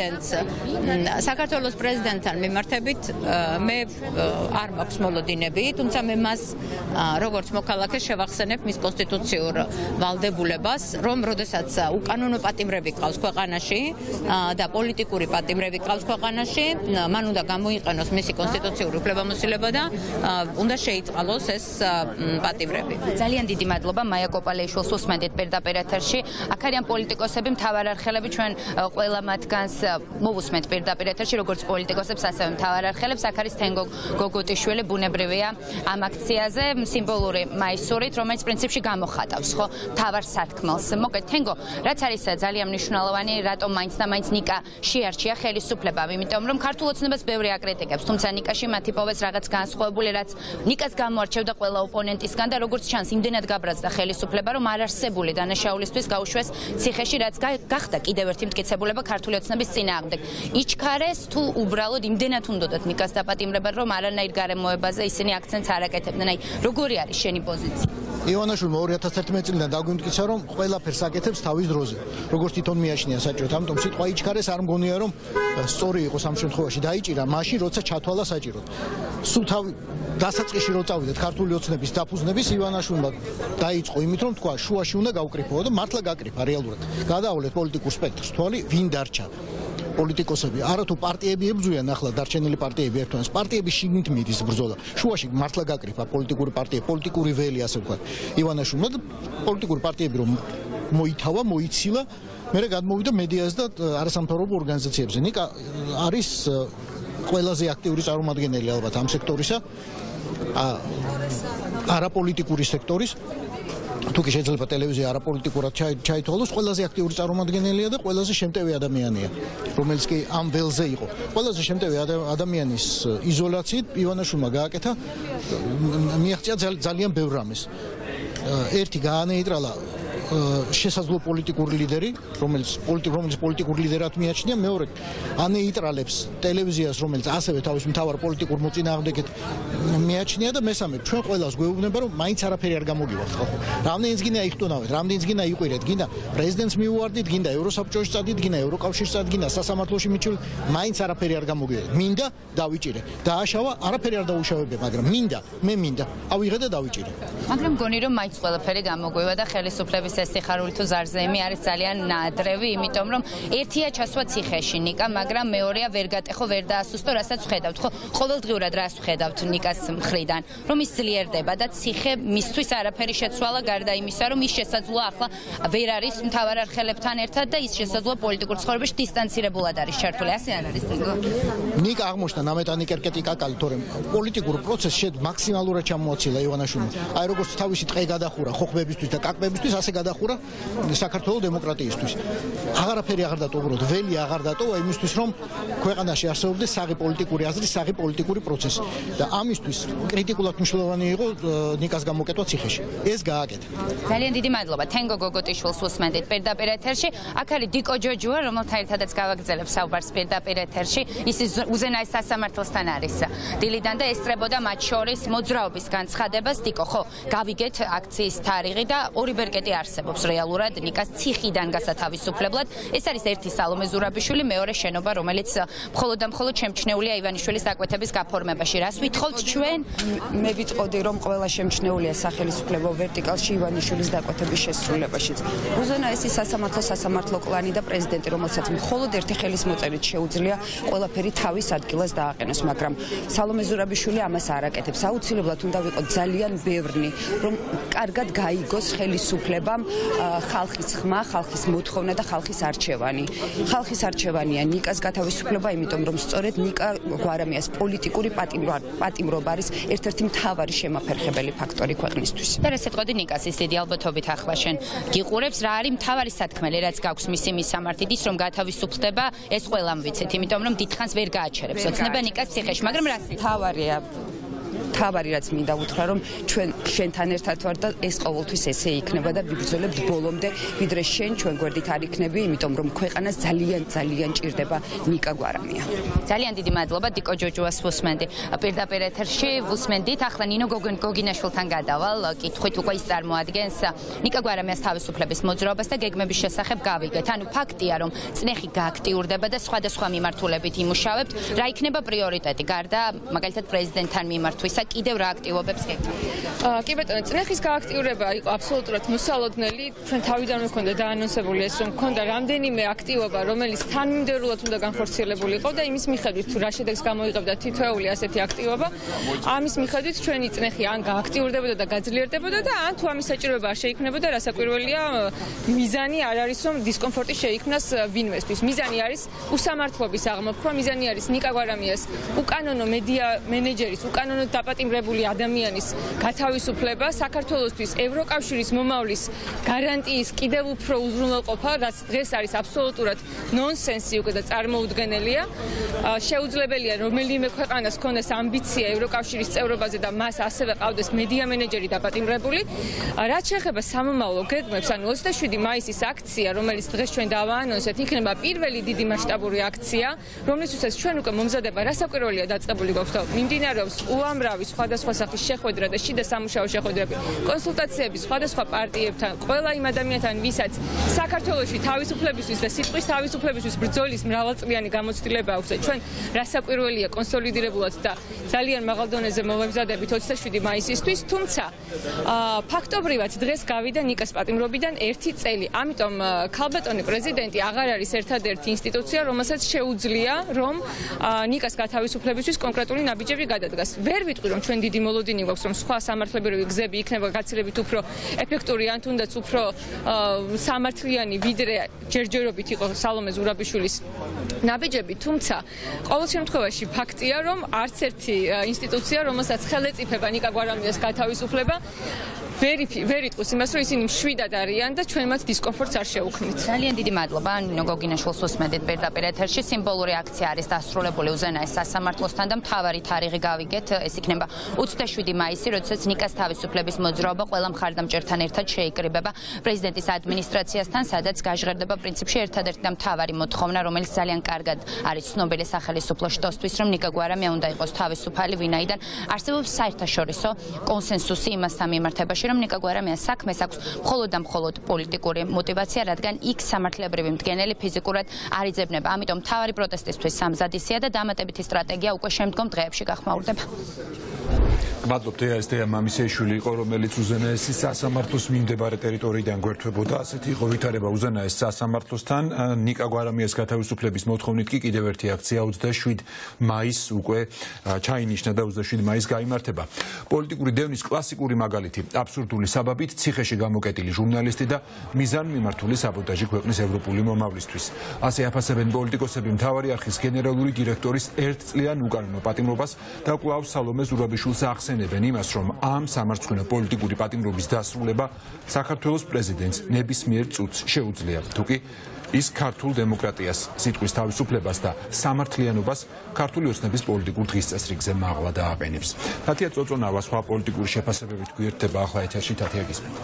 პრეზიდენტთან მიმართებით მე არ მაქვს მოლოდინები თუმცა მე მას როგორც მოქალაქე შევახსენებ მის კონსტიტუციურ ვალდებულებას რომ როდესაც უკანონო პატიმრები ყავს ქვეყანაში და პოლიტიკური პატიმრები ყავს ქვეყანაში მან უნდა გამოიყენოს მისი კონსტიტუციური უფლებამოსილება და უნდა შეიწყალოს ეს პატიმრები ძალიან დიდი მადლობა მაია კოპალეიშვილს უსმენთ პირდაპირ ეთერში აქ არიან პოლიტიკოსები მთავარარხელები ჩვენ ყველა მათგანს მოვუსმენთ პირდაპირ ეთერში როგორც პოლიტიკოსებს ასევე მთავარარხელებს აქ არის თენგო გოგოტიშვილი ბუნებრივია ამ აქციაზე სიმბოლური მაისურით რომელიც პრინციპში გამოხატავს ხო მთავარ სათქმელს მოკლედ თენგო რაც არის ძალიან მნიშვნელოვანი რატომ მაინც და მაინც ნიკა შეარჩია ხელისუფლება იმიტომ რომ ქართულ ოცნებას ბევრი აკრიტიკებს თუმცა ნიკაში მათ იპოვეს რაღაც განსხვავებული რაც ნიკას გამოარჩევდა ყველა ოპონენტისგან და როგორც ჩანს იმდენად გაბრაზდა ხელისუფლება რომ არარსებული დანაშაულისთვის გაუშვეს ციხეში რაც გახდა კიდევ ერთი მტკიცებულება ქართული ოცნების წინააღმდეგ იჩქარეს თუ უბრალოდ იმდენად უნდათ ნიკას დაპატიმრება რომ არანაირ გარემოებაზე ისინი აქცენტს არ აკეთებდნენ აი როგორი არის შენი პოზიცია ივანაშვილმა 2011 წლიდან დაგვიმტკიცა რომ ყველაფერს აკეთებს თავის დროზე როგორც თვითონ მიაჩნია საჭიროდ ამიტომ სიტყვა იჩქარეს არ მგონია რომ სწორი იყოს ამ შემთხვევაში დაიჭირა მაშინ როცა ჩათვალა საჭიროდ სულ დასაწყისში რო წავიდეთ ქართული ოცნების დაფუძნების ივანაშვილმა დაიწყო იმით რომ თქვა შუაში უნდა გავკრიფო და მართლა გაკრიფა რეალურად გადაავლეთ პოლიტიკურ სპექტრს თვალი ვინ დარჩა პოლიტიკოსები, არათუ პარტიები ებრძვიან ახლა დარჩენილი პარტიები ერთმანეთს. პარტიები შიგნით მიდის ბრძოლა. შუაში მართლა გაკრიფა პოლიტიკური პარტიები, პოლიტიკური ველი ასე ვთქვათ. ივანაშვილმა და პოლიტიკური პარტიები რომ მოითავა, მოიცილა, მერე გადმოვიდა მედიაზე და არასამთავრობო ორგანიზაციებზე. ნიკა არის ყველაზე აქტიური წარმომადგენელი ალბათ ამ სექტორისა, არაპოლიტიკური სექტორის. თუკი შეიძლება ტელევიზია არაპოლიტიკურად ჩაითვალოს, ყველაზე აქტიური წარმომადგენელია და ყველაზე შემტევი ადამიანია, რომელიც კი ამ ველზე იყო. ყველაზე შემტევი ადამიანის იზოლაციით ივანაშვილმა გააკეთა, მიაღწია ძალიან ბევრ რამეს. ერთი გაანეიტრალა შესაძლო პოლიტიკური ლიდერი, რომელიც პოლიტიკურ ლიდერად მიაჩნია, მეორე ანეიტრალებს ტელევიზიას, რომელიც ასევე თავის მთავარ პოლიტიკურ მოწინააღმდეგედ მიაჩნია და მესამე ჩვენ ყველას გვეუბნება, რომ მაინც არაფერი არ გამოგივახთ ხო. რამდენიც გინდა იხტუნავეთ, რამდენიც გინდა იყურეთ, გინდა პრეზიდენტს მიუვარდით, გინდა ევროსაბჭოში წადით, გინდა ევროკავშირში წადით, გინდა სასამართლოში მიჩვენოთ, მაინც არაფერი არ გამოგივახთ. მინდა დავიჭირე. დააშავა, არაფერი არ დაუშავებია, მაგრამ მე მინდა. ავიღე და დავიჭირე. მაგრამ მგონი რომ მაინც ყველაფერი გამოგვივა და ხელისუფლების ეს სიხარული თუ ზარზემი არის ძალიან ნაადრევი, იმიტომ რომ ერთია ჩასვა ციხეში ნიკა, მაგრამ მეორეა ვერ გატეხო, ვერ დაასუსტო, რასაც ვხედავთ, ხო? ყოველდღიურად რას ვხედავთ ნიკას მხრიდან, რომ ის ძლიერდება და ციხე მისთვის არაფერი შეცვალა გარდა იმისა, რომ ის შესაძლოა ახლა ვერ არის მთავარ არხელებთან ერთად და ის შესაძლოა პოლიტიკურ ცხოვრებაში დისტანცირებულად არის ჩართული. ასე არ არის თქო? ნიკა აღმოჩნდა ნამეტანი კერკეტი კაკალი, თორემ პოლიტიკურ პროცესში მაქსიმალურად ჩამოაცილა ივანაშვილმა. აი როგორც თავისი ტყე გადახურა ხოხბებისთვის და კაკბებისთვის, ასე გადახურა საქართველოს დემოკრატიისთვის. აღარაფერი აღარ დატოვებოდ, ველი აღარ დატოვა იმისთვის, რომ ქვეყანაში არსებობდეს საღი პოლიტიკური აზრი, საღი პოლიტიკური პროცესი. და ამისთვის კრიტიკულად მნიშვნელოვანი იყო ნიკას გამოკეთვა ციხეში. ეს გააკეთა. ძალიან დიდი მადლობა თენგო გოგოტიშვილს უსმენდით პირდაპირ ეთერში. აქ არის დიკო ჯოჯუა, რომელთან ერთადაც გავაგრძელებ საუბარს პირდაპირ ეთერში. ის უზენაეს სასამართლოსთან არის დილიდან და ესწრებოდა მათ შორის მოძრაობის განცხადებას. დიკო, ხო, გავიგეთ აქციის თარიღი და ორი ბერკეტი არსებობს რეალურად ნიკას ციხიდან გასათავისუფლებლად. ეს არის ერთი სალომე ზურაბიშვილი, მეორე შენობა, რომელიც მხოლოდ და მხოლოდ შემჩნეულია ივანიშვილის დაკვეთების გაფორმებაში. რას ვითხოვთ ჩვენ? მე ვიტყოდი, რომ ყველა შემჩნეულია სახელმწიფო ვერტიკალში ივანიშვილის დაკვეთების შესრულებაშიც. უზენაესი სასამართლო კლანი და პრეზიდენტი, რომელსაც მხოლოდ ერთი ხელის მოწერით შეუძლია ყველაფერი თავის ადგილას დააყენოს, მაგრამ სალომე ზურაბიშვილი ამას არ აკეთებს. აუცილებლად უნდა ვიყოთ ძალიან ბევრნი, რომ კარგად გაიგოს ხელისუფლებამ ხალხის ხმა, ხალხის მოთხოვნა და ხალხის არჩევანი. ხალხის არჩევანია ნიკას გათავისუფლება, იმიტომ რომ სწორედ ნიკა გვარამიას პოლიტიკური პატიმრობა არის ერთ-ერთი მთავარი შემაფერხებელი ფაქტორი ქვეყნისთვის. და რა სიტყვადი ნიკას ის დიდი ალბათობით ახლა შენ გიყურებს, რა არის მთავარი სათქმელი, რაც გაქვს მისი მისამართით, ის რომ გათავისუფლდება, ეს ყველამ ვიცით, იმიტომ რომ დიდხანს ვერ გააჩერებს ოცნება ნიკას ციხეში, მაგრამ რა მთავარია თავარი რაც მინდა უთხრა, რომ ჩვენ შენთან ერთად ვარ და ეს ყოველთვის ესე იქნება და ვიბრძოლებთ ბოლომდე, ვიდრე ჩვენ გვერდით არ იქნები, იმიტომ რომ ქვეყანას ძალიან ჭირდება ნიკა გვარამია. ძალიან დიდი მადლობა დიკო ჯოჯუას ვუსმენდი. პირდაპირ ეთერში ვუსმენდით. ახლა ნინო გოგინაშვილთან გადავალ, კითხვით უკვე ის წარმოადგენს ნიკა გვარამიას თავისუფლების მოძრაობას და გეგმების შესახებ გავიგეთ. ანუ ფაქტია, რომ წნეხი გააქტიურდება და სხვადასხვა მიმართულებით იმუშავებთ. რა იქნება პრიორიტეტი გარდა მაგალითად პრეზიდენტთან მიმართვისა? კიდევ რა აქტივობებს გეკეთებთ? კი ბატონო, წნეხის გააქტიურება იყო აბსოლუტურად მოსალოდნელი. ჩვენ თავიდანვე მქონდა დაანონსებული ეს, რომ მქონდა რამდენიმე აქტივობა, რომელიც თანმიმდევრულად უნდა განხორციელებული იყო და იმის მიხედვით თუ რა შედეგს გამოიღებდა თითოეული ასეთი აქტივობა, ამის მიხედვით ჩვენი წნეხი ან გააქტიურდებოდა და გაძლიერდებოდა და ან თუ ამის საჭიროება არ შეიქმნებოდა, რასაკვირველია, მიზანი არ არის, რომ დისკომფორტი შეიქმნას ვინმესთვის. მიზანი არის უსამართლობის აღმოფხვრა, მიზანი არის ნიკა გვარამიას უკანონო მედია მენეჯერის, უკანონო დაპატიმრებული ადამიანის გათავისუფლება, საქართველოსთვის ევროკავშირის მომავლის გარანტიის კიდევ უფრო უზრუნველყოფა, რაც დღეს არის აბსოლუტურად ნონსენსი უკვე და წარმოუდგენელია. შეუძლებელია რომელიმე ქვეყანას ჰქონდეს ამბიცია ევროკავშირის წევრობაზე და მას ასევე ყავდეს მედია მენეჯერი დაპატიმრებული. რაც შეეხება სამომავლო გეგმებს, ანუ 27 მაისის აქცია, რომელიც დღეს ჩვენ დავაანონსეთ, იქნება პირველი დიდი მასშტაბური აქცია, რომლისთვისაც ჩვენ უკვე მომზადება რასაკვირველია დაწყებული გვაქვს და მიმდინარეობს უამრავი უამრავი სხვადასხვა სახის შეხვედრა და შიდა სამუშაო შეხვედრები, კონსულტაციები სხვადასხვა პარტიებთან, ყველა იმ ადამიანთან, ვისაც საქართველოში თავისუფლებისთვის და სიტყვის თავისუფლებისთვის ბრძოლის მრავალწლიანი გამოცდილება აქვს და ჩვენ რასაკვირველია კონსოლიდირებულად და ძალიან მაღალ დონეზე მოვემზადებით 27 მაისისთვის, თუმცა ფაქტობრივად დღეს გავიდა ნიკას პატიმრობიდან 1 წელი. ამიტომ ქალბატონი პრეზიდენტი აღარ არის ერთადერთი ინსტიტუცია, რომელსაც შეუძლია რომ ნიკას გათავისუფლებისთვის კონკრეტული ნაბიჯები გადადგას. ვერ ვიტყვი რომ ჩვენ დიდი მოლოდინი გვაქვს რომ სხვა სამართლებრივი გზები იქნება გაცილებით უფრო ეფექტური ან თუნდაც უფრო სამართლიანი ვიდრე ჯერჯერობით იყო სალომე ზურაბიშვილის ნაბიჯები, თუმცა ყოველ შემთხვევაში ფაქტია რომ არც ერთი ინსტიტუცია რომელსაც ხელეწიფება ნიკა გვარამიას გათავისუფლება ვერ იტყვის იმას, რომ ისინი მშვიდად არიან და ჩვენ მათ დისკომფორტს არ შევუქმნით. ძალიან დიდი მადლობა ნინო გოგინაშვილს უსმენთ პირდაპირ ეთერში. სიმბოლური აქცია არის დასრულებული უზენაეს სასამართლოსთან და მთავარი თარიღი გავიგეთ, ეს იქნება 27 მაისი, როდესაც ნიკას თავისუფლების მოძრაობა ყველა მხარდამჭერთან ერთად შეიკრიბება პრეზიდენტის ადმინისტრაციასთან, სადაც გაჟღერდება პრინციპში ერთადერთი და მთავარი მოთხოვნა, რომელიც ძალიან კარგად არის ცნობილი სახელმწიფო შტოსთვის, რომ ნიკა გვარამია უნდა იყოს თავისუფალი, ვინაიდან არსებობს საერთაშორისო კონსენსუსი იმასთან მიმართებაში, რომ ნიკა გვარამიას საქმეს აქვს მხოლოდ და მხოლოდ პოლიტიკური мотиваცია, რადგან იქ სამართლებრივი მდგენელი ფიზიკურად არ იძებნება. ამიტომ მთავარი პროტესტისთვის სამზადისია და დამატებითი სტრატეგია უკვე შემდგომ დღეებში გახმაურდება. მადლობთ, ეს მამისეიშვილი იყო, რომელიც უზენაესის სასამართლოს მიმდებარე ტერიტორიიდან გვერდთვებოდა. ასეთი იყო ვითარება უზენაეს სასამართლოსთან. ნიკა გვარამიას გათავისუფლების მოთხოვნით კი კიდევ ერთი აქცია 27 მაისს უკვე ჩაინიშნა და 27 მაისს გაიმართება. პოლიტიკური დევნის კლასიკური მაგალითი, აბსურდული საბაბით ციხეში გამოკეტილი ჟურნალისტი და მიზანმიმართული საბოტაჟი ქვეყნის ევროპული მომავლისთვის. ასე აფასებენ პოლიტიკოსები მთავარი არხის გენერალური დირექტორის ერთწლიან უკანონო პატიმრობას და კვლავ სალომე ზურაბიშვილს ახსენებენ იმას, რომ ამ სამარცხვინო პოლიტიკური პატიმრობის დასრულება საქართველოს პრეზიდენტს ნებისმიერ წუთს შეუძლია. თუკი ის ქართულ დემოკრატიას, სიტყვის თავისუფლებას და სამართლიანობას ქართული ოცნების პოლიტიკურ დღესწესრიგზე მაღლა დააყენებს. თათია წოწონავა სხვა პოლიტიკური შეფასებებით გვერდება ახლა ეთერში. თათია გისმენთ.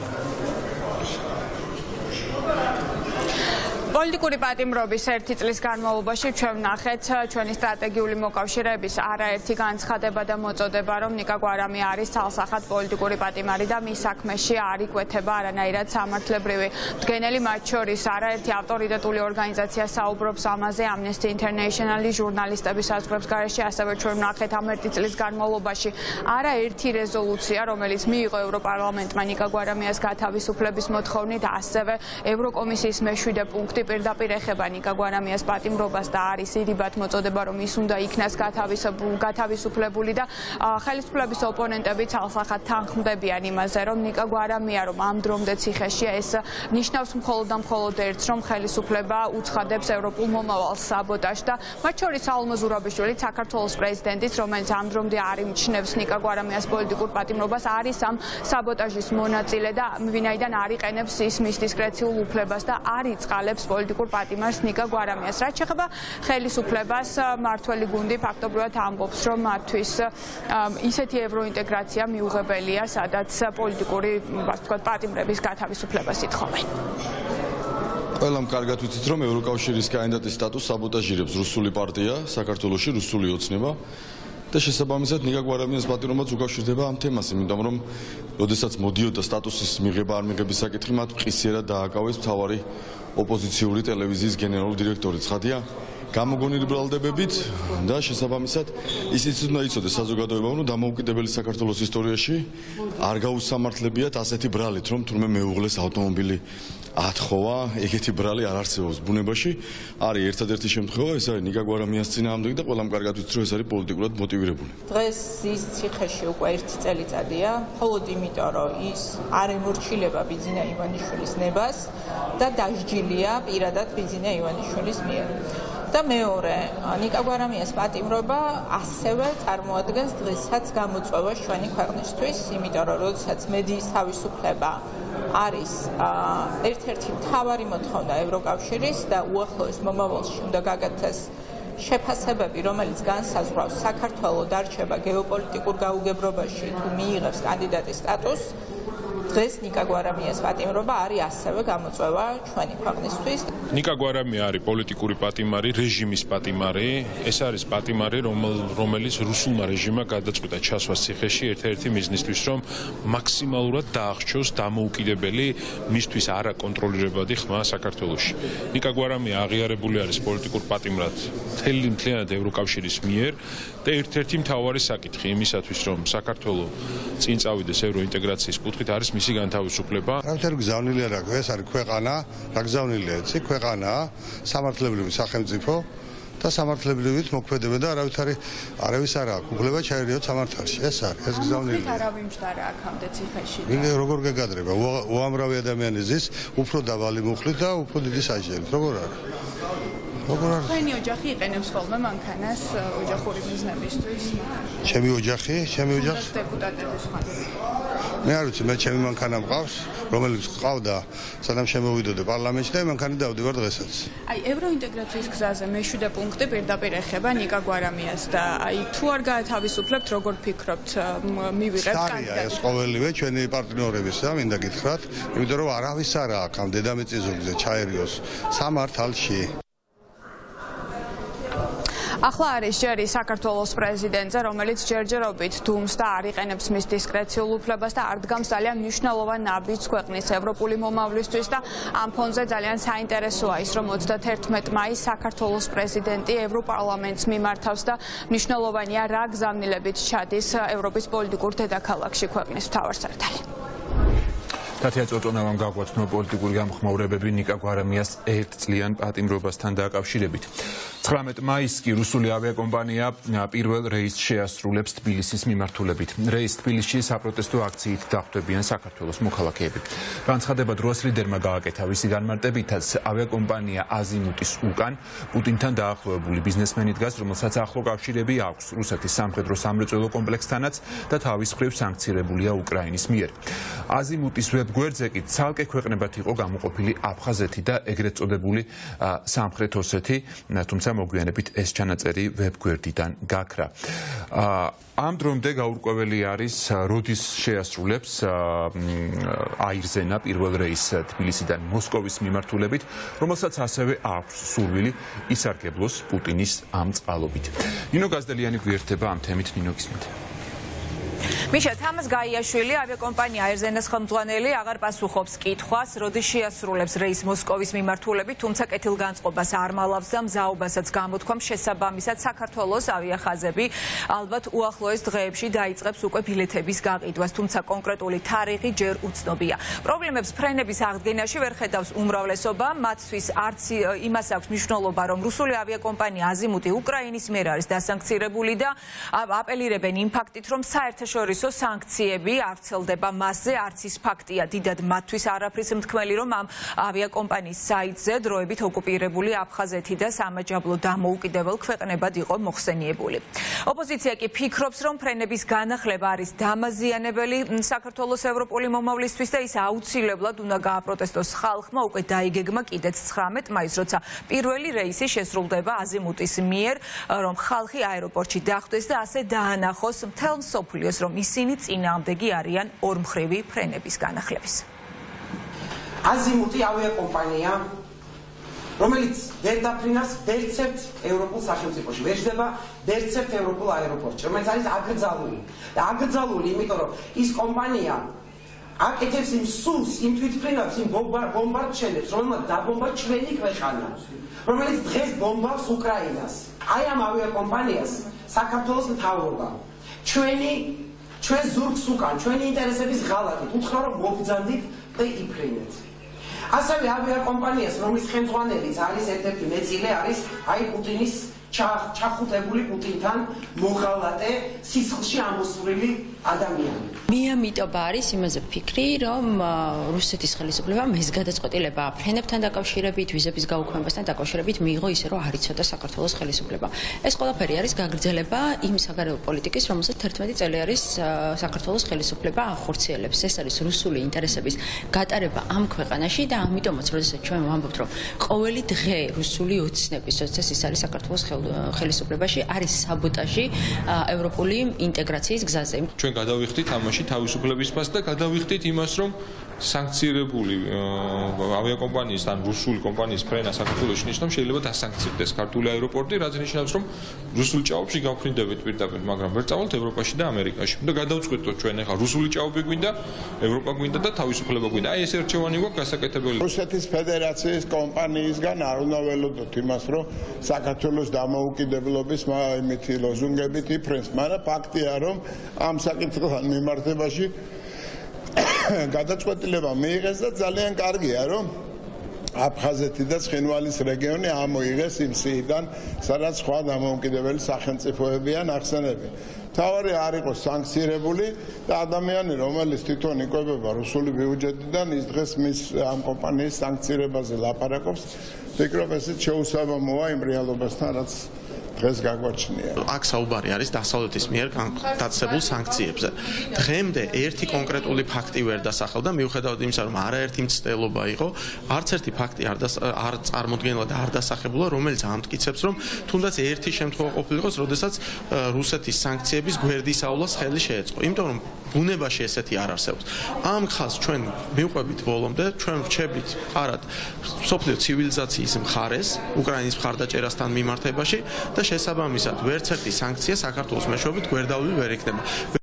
პოლიტიკური პატიმრობის 1 წლის განმავლობაში ჩვენ ვნახეთ ჩვენი სტრატეგიული მოკავშირეების არაერთი განცხადება და მოწოდება, რომ ნიკა გვარამია არის ცალსახად პოლიტიკური პატიმარი და მის საქმეში არ იკვეთება არანაირად სამართლებრივი მდგენელი, მათ შორის არაერთი ავტორიტეტული ორგანიზაცია საუბრობს ამაზე, Amnesty International-ი ჟურნალისტების საზღვრებს გარეშე, ასევე ჩვენ ვნახეთ ამ 1 წლის განმავლობაში არაერთი რეზოლუცია, რომელიც მიიღო ევროპარლამენტმა ნიკა გვარამიას გათავისუფლების მოთხოვნით, ასევე ევროკომისიის მე-7 პუნქტი პირდაპირ ეხება ნიკა გვარამიას პატიმრობას და არის ირიბად მოწოდება, რომ ის უნდა იქნას გათავისუფლებული და ხელისუფლების ოპონენტები ცალსახად თანხმდებიან იმაზე, რომ ნიკა გვარამია რომ ამ დრომდე ციხეშია, ეს ნიშნავს მხოლოდ და მხოლოდ ერთს, რომ ხელისუფლება უცხადებს ევროპულ მომავალს საბოტაჟს და მათ შორის სალომე ზურაბიშვილი, საქართველოს პრეზიდენტიც, რომელიც ამ დრომდე არ იმჩნევს ნიკა გვარამიას პოლიტიკურ პატიმრობას, არის ამ საბოტაჟის მონაწილე და ვინაიდან არ იყენებს ის მის დისკრეციულ უფლებას და არ იწყალებს პოლიტიკურ პატიმარს ნიკა გვარამიას. რაც შეეხება ხელისუფლებას, მართველი გუნდი ფაქტობრივად ამბობს, რომ მათთვის ისეთი ევროინტეგრაცია მიუღებელია, სადაც პოლიტიკური, ასე ვთქვათ, პატიმრების გათავისუფლებას ითხოვენ. ყველამ კარგად ვიცით, რომ ევროკავშირის კანდიდატის სტატუსს საბოტაჟირებს რუსული პარტია, საქართველოში რუსული ოცნება. და შესაბამისად ნიკა გვარამიას პატიმრობაც უკავშირდება ამ თემას, იმიტომ რომ როდესაც მოდიოდა სტატუსის მიღება არ მიღების საკითხი, მათ მყისიერად დააკავეს მთავარი ოპოზიციური ტელევიზიის გენერალური დირექტორი. ცხადია, გამოგონილი ბრალდებებით და შესაბამისად ისიც უნდა იცოდეს საზოგადოებამ, რომ დამოუკიდებელი საქართველოს ისტორიაში არ გაუსამართლებიათ ასეთი ბრალით, რომ თურმე მეუღლეს ავტომობილი ათხოვა, ეგეთი ბრალი არ არსებობს ბუნებაში. არის ერთადერთი შემთხვევა, ეს არის ნიკა გვარამიას წინააღმდეგ და ყველამ კარგად ვიცით, რომ ეს არის პოლიტიკურად მოტივირებული. დღეს ის ციხეში უკვე 1 წელიწადია, მხოლოდ იმიტომ, რომ ის არ ემორჩილება ბიძინა ივანიშვილის ნებას და დასჯილია პირადად ბიძინა ივანიშვილის მიერ. და მეორე, ნიკა გვარამიას პატიმრობა ასევე წარმოადგენს დღესაც გამოწვევას ჩვენი ქვეყნისთვის, იმიტომ რომ როდესაც მედიის თავისუფლება არის ერთ-ერთი მთავარი მოთხოვნა ევროკავშირის და უახლოეს მომავალში უნდა გაგაცეს შეფასებები, რომელიც განსაზღვრავს საქართველოს დარჩება გეოპოლიტიკურ გაუგებრობაში თუ მიიღებს კანდიდატის სტატუსს, დღეს ნიკა გვარამიას პატიმრობა არის ასევე გამოწვევა ჩვენი ქვეყნისთვის. ნიკა გვარამია არის პოლიტიკური პატიმარი, რეჟიმის პატიმარი. ეს არის პატიმარი, რომელიც რუსულმა რეჟიმმა გადაწყვიტა ჩასვას ციხეში ერთ-ერთი მიზნისთვის, რომ მაქსიმალურად დაახშოს დამოუკიდებელი მისთვის არაკონტროლირებადი ხმა საქართველოში. ნიკა გვარამია აღიარებული არის პოლიტიკურ პატიმრად მთლიანად ევროკავშირის მიერ და ერთ-ერთი მთავარი საკითხი იმისათვის, რომ საქართველო წინ წავიდეს ევროინტეგრაციის კუთხით არის მისი განთავისუფლება. რა გზავნილი არ აქვს, ეს არის ქვეყანა, რა გზავნილია იცი, ქვეყანაა, სამართლებრივი სახელმწიფო და სამართლებრივით მოქმედებენ და არავის არ აქვს უფლება ჩაერიოთ სამართალში. ეს არის, ეს გზავნილია. არავინ მჯდარა აქამდე ციხეში. როგორ გეგადრება? უამრავი ადამიანი ზის, უფრო დაბალი მუხლით და უფრო დიდი საჯელით. როგორ არის? თქვენი ოჯახი იყენებს ხოლმე მანქანას ოჯახური მიზნებისთვის. ჩემი ოჯახი? დეპუტატების ხარჯზე. მე არ ვიცი, მე ჩემი მანქანა მყავს, რომელიც ყავდა, სანამ შემოვიდოდე პარლამენტში და მანქანა დავდივარ დღესაც. აი, ევროინტეგრაციის გზაზე მე-7 პუნქტი პირდაპირ ეხება ნიკა გვარამიას და აი, თუ არ გაათავისუფლებთ, როგორ ფიქრობთ, მივიღებთ კანდიდატი? ეს ყოველივე ჩვენი პარტნიორებისა, მინდა გითხრათ, იმიტომ რომ არავის არ აქვს ამ დედამიწის ზურგზე ჩაერიოს სამართალში. ახლა არის ჯერი საქართველოს პრეზიდენტზე, რომელიც ჯერჯერობით დუმს და არ იყენებს მის დისკრეციულ უფლებას და არ დგამს ძალიან მნიშვნელოვან ნაბიჯს ქვეყნის ევროპული მომავლისთვის და ამ ფონზე ძალიან საინტერესოა ის, რომ 31 მაისს საქართველოს პრეზიდენტი ევროპარლამენტს მიმართავს და მნიშვნელოვანია რა გზავნილებით ჩადის ევროპის პოლიტიკურ დედაქალაქში ქვეყნის მთავარსარდალი. თათია წოწონავამ გაგვაცნო პოლიტიკური გამოხმაურებები ნიკა გვარამიას ერთწლიან პატიმრობასთან დაკავშირებით. 19 მაისს კი რუსული ავიაკომპანია პირველ რეისს შეასრულებს თბილისის მიმართულებით. რეისს თბილისში საპროტესტო აქციით დახვდებიან საქართველოს მოქალაქეები. განცხადება დროის ლიდერმა გააკეთა, ვისი განმარტებითაც ავიაკომპანია აზიმუტის უკან პუტინთან დაახლოებული ბიზნესმენი დგას, რომელსაც ახლო კავშირები აქვს რუსეთის სამხედრო სამრეწველო კომპლექსთანაც და თავის მხრივ სანქცირებულია უკრაინის მიერ. აზიმუტის ვებგვერდზე კი ცალკე ქვეყნებად იყო გამოყოფილი აფხაზეთი და ეგრეთ წოდებული სამხრეთ ოსეთი, თუმცა მოგვიანებით ეს ჩანაწერი ვებგვერდიდან გაქრა. ამ დრომდე გაურკვეველი არის, როდის შეასრულებს აირზენა პირველ რეისს თბილისიდან მოსკოვის მიმართულებით, რომელსაც ასევე აქვს სურვილი ისარგებლოს პუტინის ამ წყალობით. ნინო გაზდელიანი გვერდება ამ თემით. ნინო, გისმენთ. მიშა თამას გაიაშვილი ავიაკომპანია აირზენას ხელმძღვანელი აღარ პასუხობს კითხვას, როდის შეასრულებს რეისს მოსკოვის მიმართულებით, თუმცა კეთილგანწყობას არ მალავს და მზაობასაც გამოთქვამს შესაბამისად საქართველოს ავიახაზები ალბათ უახლოეს დღეებში დაიწყებს უკვე ბილეთების გაყიდვას, თუმცა კონკრეტული თარიღი ჯერ უცნობია. პრობლემებს ფრენების აღდგენაში ვერ ხედავს უმრავლესობა, მათთვის არც იმას აქვს მნიშვნელობა, რომ რუსული ავიაკომპანია აზიმუტი უკრაინის მიერ არის დასანქცირებული და აპელირებენ იმ ფაქტით, რომ საერთაშორისო სანქციები არ ვრცელდება მასზე, არც ის ფაქტია დიდად მათთვის არაფრის მთქმელი, რომ ამ ავიაკომპანიის საიტზე დროებით ოკუპირებული აფხაზეთი და სამაჯაბლო დამოუკიდებელ ქვეყნებად იყო მოხსენიებული. ოპოზიცია კი ფიქრობს, რომ ფრენების განახლება არის დამაზიანებელი საქართველოს ევროპული მომავლისთვის და ის აუცილებლად უნდა გააპროტესტოს ხალხმა, უკვე დაიგეგმა კიდეც 19 მაისს, როცა პირველი რეისი შესრულდება აზიმუტის მიერ, რომ ხალხი აეროპორტში დახვდეს და ასე დაანახოს მთელ მსოფლიოს, რომ ისინი წინააღმდეგი არიან ორმხრივი ფრენების განახლების. აზიმუტი ავიაკომპანია, რომელიც ვერ დაფრინავს ვერცერთ ევროპულ სახელმწიფოში, ვერ ჯდება ვერცერთ ევროპულ აეროპორტში, რომელიც არის აკრძალული. და აკრძალული, იმიტომ რომ ის კომპანია აკეთებს იმ სულს, იმ თვითმფრინავს, იმ ბომბარდჩენებს, რომელმაც დაბომბა ჩვენი ქვეყანა, რომელიც დღეს ბომბავს უკრაინას. აი ამ ავიაკომპანიას საქართველოს მთავრობა ჩვენ ზურგს უკან, ჩვენი ინტერესების ღალატით უთხრა, რომ მობრძანდით და იფრინეთ. ასევე ავიაკომპანიას, რომლის ხელმძღვანელიც არის ერთ-ერთი მეწილე, არის აი პუტინის ჩახუტებული პუტინთან მოღალატე, სისხლში ამოსვლილი ადამიანი. მიამიტობა არის იმაზე ფიქრი, რომ რუსეთის ხელისუფლებამ ეს გადაწყვეტილება ფრენებთან დაკავშირებით, ვიზების გაუქმებასთან დაკავშირებით მიიღო ისე, რომ არ იცოდა საქართველოს ხელისუფლება. ეს ყველაფერი არის გაგრძელება იმ საგარეო პოლიტიკის, რომელსაც 11 წელი არის საქართველოს ხელისუფლება ახორციელებს. ეს არის რუსული ინტერესების გატარება ამ ქვეყანაში და ამიტომაც, როდესაც ჩვენ ვამბობთ, რომ ყოველი დღე რუსული ოცნების, როდესაც ის არის საქართველოს ხელისუფლებაში, არის საბოტაჟი ევროპული ინტეგრაციის გზაზე. ჩვენ გადავიხდით ამაში ევროპაში თავისუფლების ფასი და გადავიხდით იმას, რომ სანქცირებული ავიაკომპანიის ან რუსული კომპანიის ფრენა საქართველოში ნიშნავს შეიძლება დასანქცირდეს ქართული აეროპორტი, რაც ნიშნავს რომ რუსული ჭაობში გავფრინდებით პირდაპირ, მაგრამ ვერ წავალთ ევროპაში და ამერიკაში. და გადავწყვიტოთ ჩვენ ახლა რუსული ჭაობი გვინდა, ევროპა გვინდა და თავისუფლება გვინდა. აი ეს ერთჩევანი გვაქვს გასაკეთებელი. რუსეთის ფედერაციის კომპანიისგან არ უნდა ველოდოთ იმას, რომ საქართველოს დამოუკიდებლობის იმითი ლოზუნგებით იფრენს, მაგრამ ფაქტია, რომ ამ საკითხთან მიმართებაში გადაწყვეტილება მიიღეს და ძალიან კარგია, რომ აფხაზეთი და ცხინვალის რეგიონი ამოიღეს იმ სიიდან, სადაც სხვა დამოუკიდებელი სახელმწიფოებია ნახსენები. თავარი არ იყოს სანქცირებული და ადამიანი, რომელიც თვითონ იკვებება რუსული ბიუჯეტიდან, ის დღეს მის ამ კომპანიის სანქცირებაზე ლაპარაკობს. ფიქრობ, ესეც შეუსაბამოა იმ რეალობასთან, რაც დღეს გაგვაჩნია. აქ საუბარი არის დასავლეთის მიერ დაწესებულ სანქციებზე. დღემდე ერთი კონკრეტული ფაქტი ვერ დასახელდა, მიუხედავად იმისა, რომ არაერთი მცდელობა იყო, არც ერთი ფაქტი არ წარმოდგენილა და არ დასახებულა, რომელიც ამტკიცებს, რომ თუნდაც ერთი შემთხვევა ყოფილიყოს, როდესაც რუსეთის სანქციების გვერდისავლას ხელი შეეწყო. იმიტომ რომ ბუნებაში ესეთი არ არსებობს. ამ ხაზს ჩვენ მივყვებით ბოლომდე, ჩვენ ვრჩებით არად სოფლიო ცივილიზაციის მხარეს, უკრაინის მხარდაჭერასთან მიმართებაში და შესაბამისად ვერც ერთი სანქცია საქართველოს მეშვეობით გვერდავლი ვერ იქნება.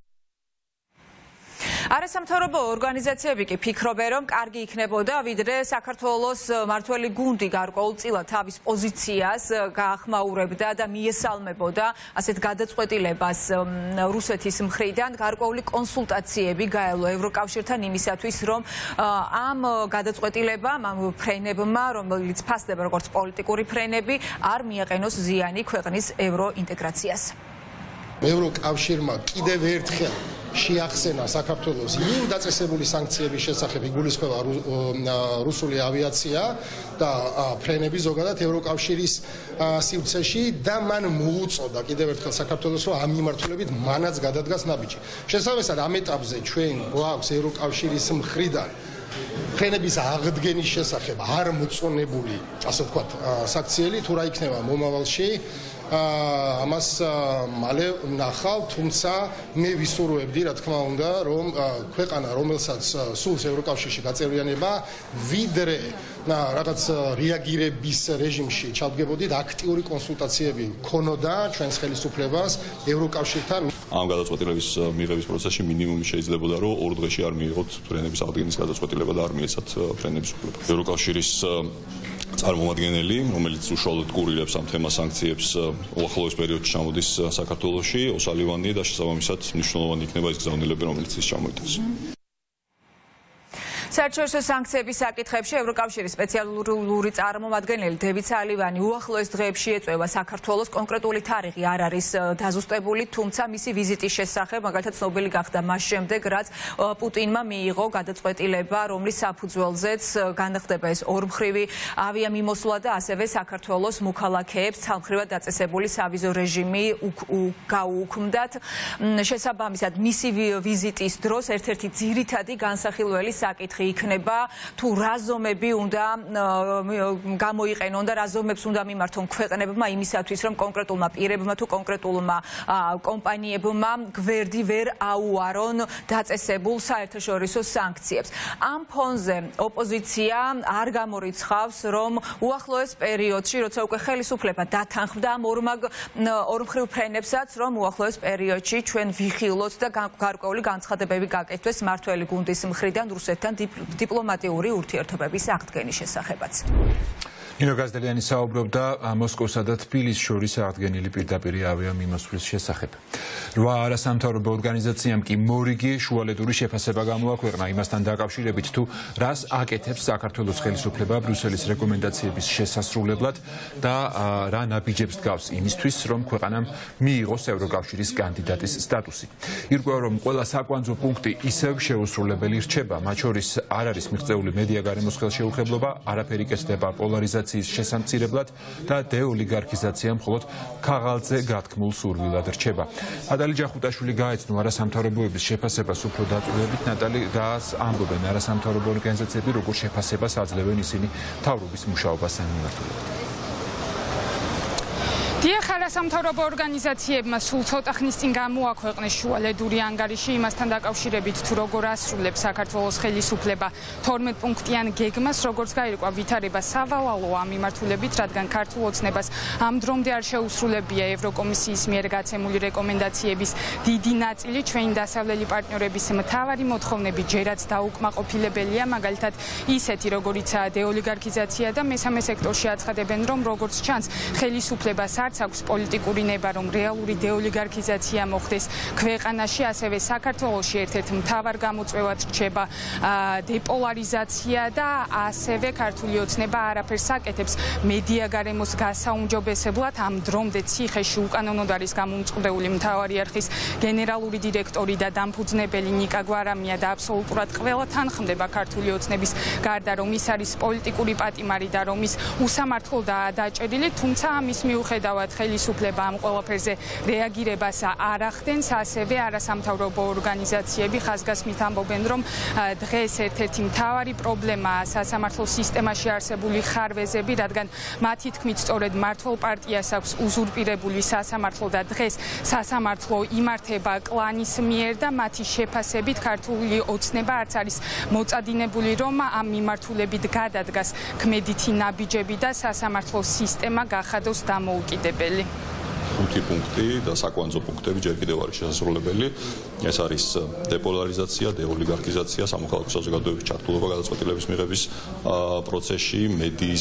არასამთავრობო ორგანიზაციები კი ფიქრობენ, რომ კარგი იქნებოდა, ვიდრე საქართველოს მმართველი გუნდი გარკვეულწილად თავის პოზიციას გაახმაურებდა და მიესალმებოდა ასეთ გადაწყვეტილებას რუსეთის მხრიდან. გარკვეული კონსულტაციები გაელო ევროკავშირთან იმისათვის, რომ ამ გადაწყვეტილებამ, ამ ფრენებმა, რომელიც ფასდება როგორც პოლიტიკური ფრენები, არ მიაყენოს ზიანი ქვეყნის ევროინტეგრაციას. ევროკავშირმა კიდევ ერთხელ შეახსენა საქართველოს იმ დაწესებული სანქციების შესახებ იგულისხმება რუსული ავიაცია და ფრენები ზოგადად ევროკავშირის სივრცეში და მან მოუწოდა კიდევ ერთხელ საქართველოს, რომ ამ მიმართულებით მანაც გადადგას ნაბიჯი. შესაბამისად ამ ეტაპზე ჩვენ გვაქვს ევროკავშირის მხრიდან ფრენების აღდგენის შესახებ არ მოწონებული, ასე ვთქვათ, საქციელი თუ რა იქნება მომავალში. ამას მალე ვნახავ, თუმცა მე ვისურვებდი, რა თქმა უნდა, რომ ქვეყანა, რომელსაც სულს ევროკავშირში გაწევრიანება, ვიდრე რაღაც რეაგირების რეჟიმში ჩავდგებოდით, აქტიური კონსულტაციები ქონოდა ჩვენს ხელისუფლებას ევროკავშირთან. ამ გადაწყვეტილების მიღების პროცესში მინიმუმი შეიძლებოდა, რომ 2 დღეში არ მიიღოთ ფრენების აღდგენის გადაწყვეტილება და არ მიეცათ ფრენების უფლება. ევროკავშირის წარმომადგენელი, რომელიც უშუალოდ კურირებს ამ თემას სანქციებს, უახლოეს პერიოდში ჩამოდის საქართველოში, ოსალივანი და შესაბამისად მნიშვნელოვანი იქნება ის გზავნილები, რომელიც ის ჩამოიტანს. საერთაშორისო სანქციების საკითხებში ევროკავშირის სპეციალური წარმომადგენელი დევიდ სალივანი უახლოეს დღეებში ეწევა საქართველოს. კონკრეტული თარიღი არ არის დაზუსტებული, თუმცა მისი ვიზიტის შესახებ მაგალითად ცნობილი გახდა მას შემდეგ, რაც პუტინმა მიიღო გადაწყვეტილება, რომლის საფუძველზეც განხდება ეს ორმხრივი ავიამიმოსვლა და ასევე საქართველოს მოქალაქეებს ცალმხრივად დაწესებული სავიზო რეჟიმი გაუუქმდათ. შესაბამისად, მისი ვიზიტის დროს ერთ-ერთი ძირითადი განსახილველი საკითხი იქნება თუ რა ზომები უნდა გამოიყენონ და რა ზომებს უნდა მიმართონ ქვეყნებმა იმისათვის, რომ კონკრეტულმა პირებმა თუ კონკრეტულმა კომპანიებმა გვერდი ვერ აუარონ დაწესებულ საერთაშორისო სანქციებს. ამ ფონზე ოპოზიცია არ გამორიცხავს, რომ უახლოეს პერიოდში, როცა უკვე ხელისუფლება დათანხმდა ამ ორმხრივ ფრენებსაც, რომ უახლოეს პერიოდში ჩვენ ვიხილოთ და გარკვეული განცხადებები გაკეთდეს მმართველი გუნდის მხრიდან რუსეთთან დიპლომატიური ურთიერთობების აღდგენის შესახებაც. ნინო გაზდელიანი საუბრობდა მოსკოვსა და თბილისს შორის აღდგენილი პირდაპირი ავიამიმოსვლის შესახებ. 8 არასამთავრობო ორგანიზაციამ კი მორიგი შუალედური შეფასება გამოაქვეყნა იმასთან დაკავშირებით, თუ რას აკეთებს საქართველოს ხელისუფლება ბრიუსელის რეკომენდაციების შესასრულებლად და რა ნაბიჯებს დგავს იმისთვის, რომ ქვეყანამ მიიღოს ევროკავშირის კანდიდატის სტატუსი. ირკვევა, რომ ყველა საკვანძო პუნქტი ისევ შეუსრულებელი რჩება, მათ შორის არ არის მიღწეული მედია-გარემოს ხელშეუხებლობა, არაფერი კეთდება პოლარიზაციის შესამცირებლად და დეოლიგარქიზაცია მხოლოდ ქაღალდზე გათქმულ სურვილად რჩება. ადალი ჯახუტაშვილი გაეცნო არასამთავრობოების შეფასებას უფრო დაწვრილებით. ნატალი დაას ამბობენ არასამთავრობო ორგანიზაციები როგორ შეფასებას აძლევენ ისინი მთავრობის მუშაობას ამ მიმართულებით. დიახ, არასამთავრობო ორგანიზაციებმა სულ ცოტა ხნის წინ გამოაქვეყნეს შუალედური ანგარიში იმასთან დაკავშირებით, თუ როგორ ასრულებს საქართველოს ხელისუფლება 12 პუნქტიან გეგმას, როგორც გაირკვა ვითარება სავალალოა ამ მიმართულებით, რადგან ქართულ ოცნებას ამ დრომდე არ შეუსრულებია ევროკომისიის მიერ გაცემული რეკომენდაციების დიდი ნაწილი. ჩვენი დასავლელი პარტნიორების მთავარი მოთხოვნები ჯერაც დაუკმაყოფილებელია, მაგალითად ისეთი, როგორიცაა დეოლიგარქიზაცია და მესამე სექტორში აცხადებენ, რომ როგორც ჩანს, ხელისუფლებას არც აქვს პოლიტიკური ნება, რომ რეალური დეოლიგარქიზაცია მოხდეს ქვეყანაში, ასევე საქართველოში ერთ-ერთ მთავარ გამოწვევად რჩება დეპოლარიზაცია და ასევე ქართული ოცნება არაფერს აკეთებს მედია გარემოს გასაუმჯობესებლად. ამ დრომდე ციხეში უკანონოდ არის გამომწყდეული მთავარი არხის გენერალური დირექტორი და დამფუძნებელი ნიკა გვარამია და აბსოლუტურად ყველა თანხმდება ქართული ოცნების გარდა, რომ ის არის პოლიტიკური პატიმარი და რომ ის უსამართლოდაა დაჭერილი, თუმცა ამის მიუხედავად ხელისუფლება ამ ყველაფერზე რეაგირებას არ ახდენს, ასევე არასამთავრობო ორგანიზაციები ხაზგასმით ამბობენ, რომ დღეს ერთ-ერთი მთავარი პრობლემაა სასამართლო სისტემაში არსებული ხარვეზები, რადგან მათი თქმით სწორედ მართლ პარტიას აქვს უზურპირებული სასამართლო და დღეს სასამართლო იმართება კლანის მიერ და მათი შეფასებით ქართული ოცნება არც არის მოწადინებული, რომ ამ მიმართულებით გადადგას ქმედითი ნაბიჯები და სასამართლო სისტემა გახადოს დამოუკიდებელი. 5 პუნქტი და საკვანძო პუნქტები ჯერ კიდევ არის შესაძლებელი. ეს არის დეპოლარიზაცია, დეოლიგარქიზაცია, სამოქალაქო საზოგადოების ჩართულობა გადაწყვეტილების მიღების პროცესში, მედიის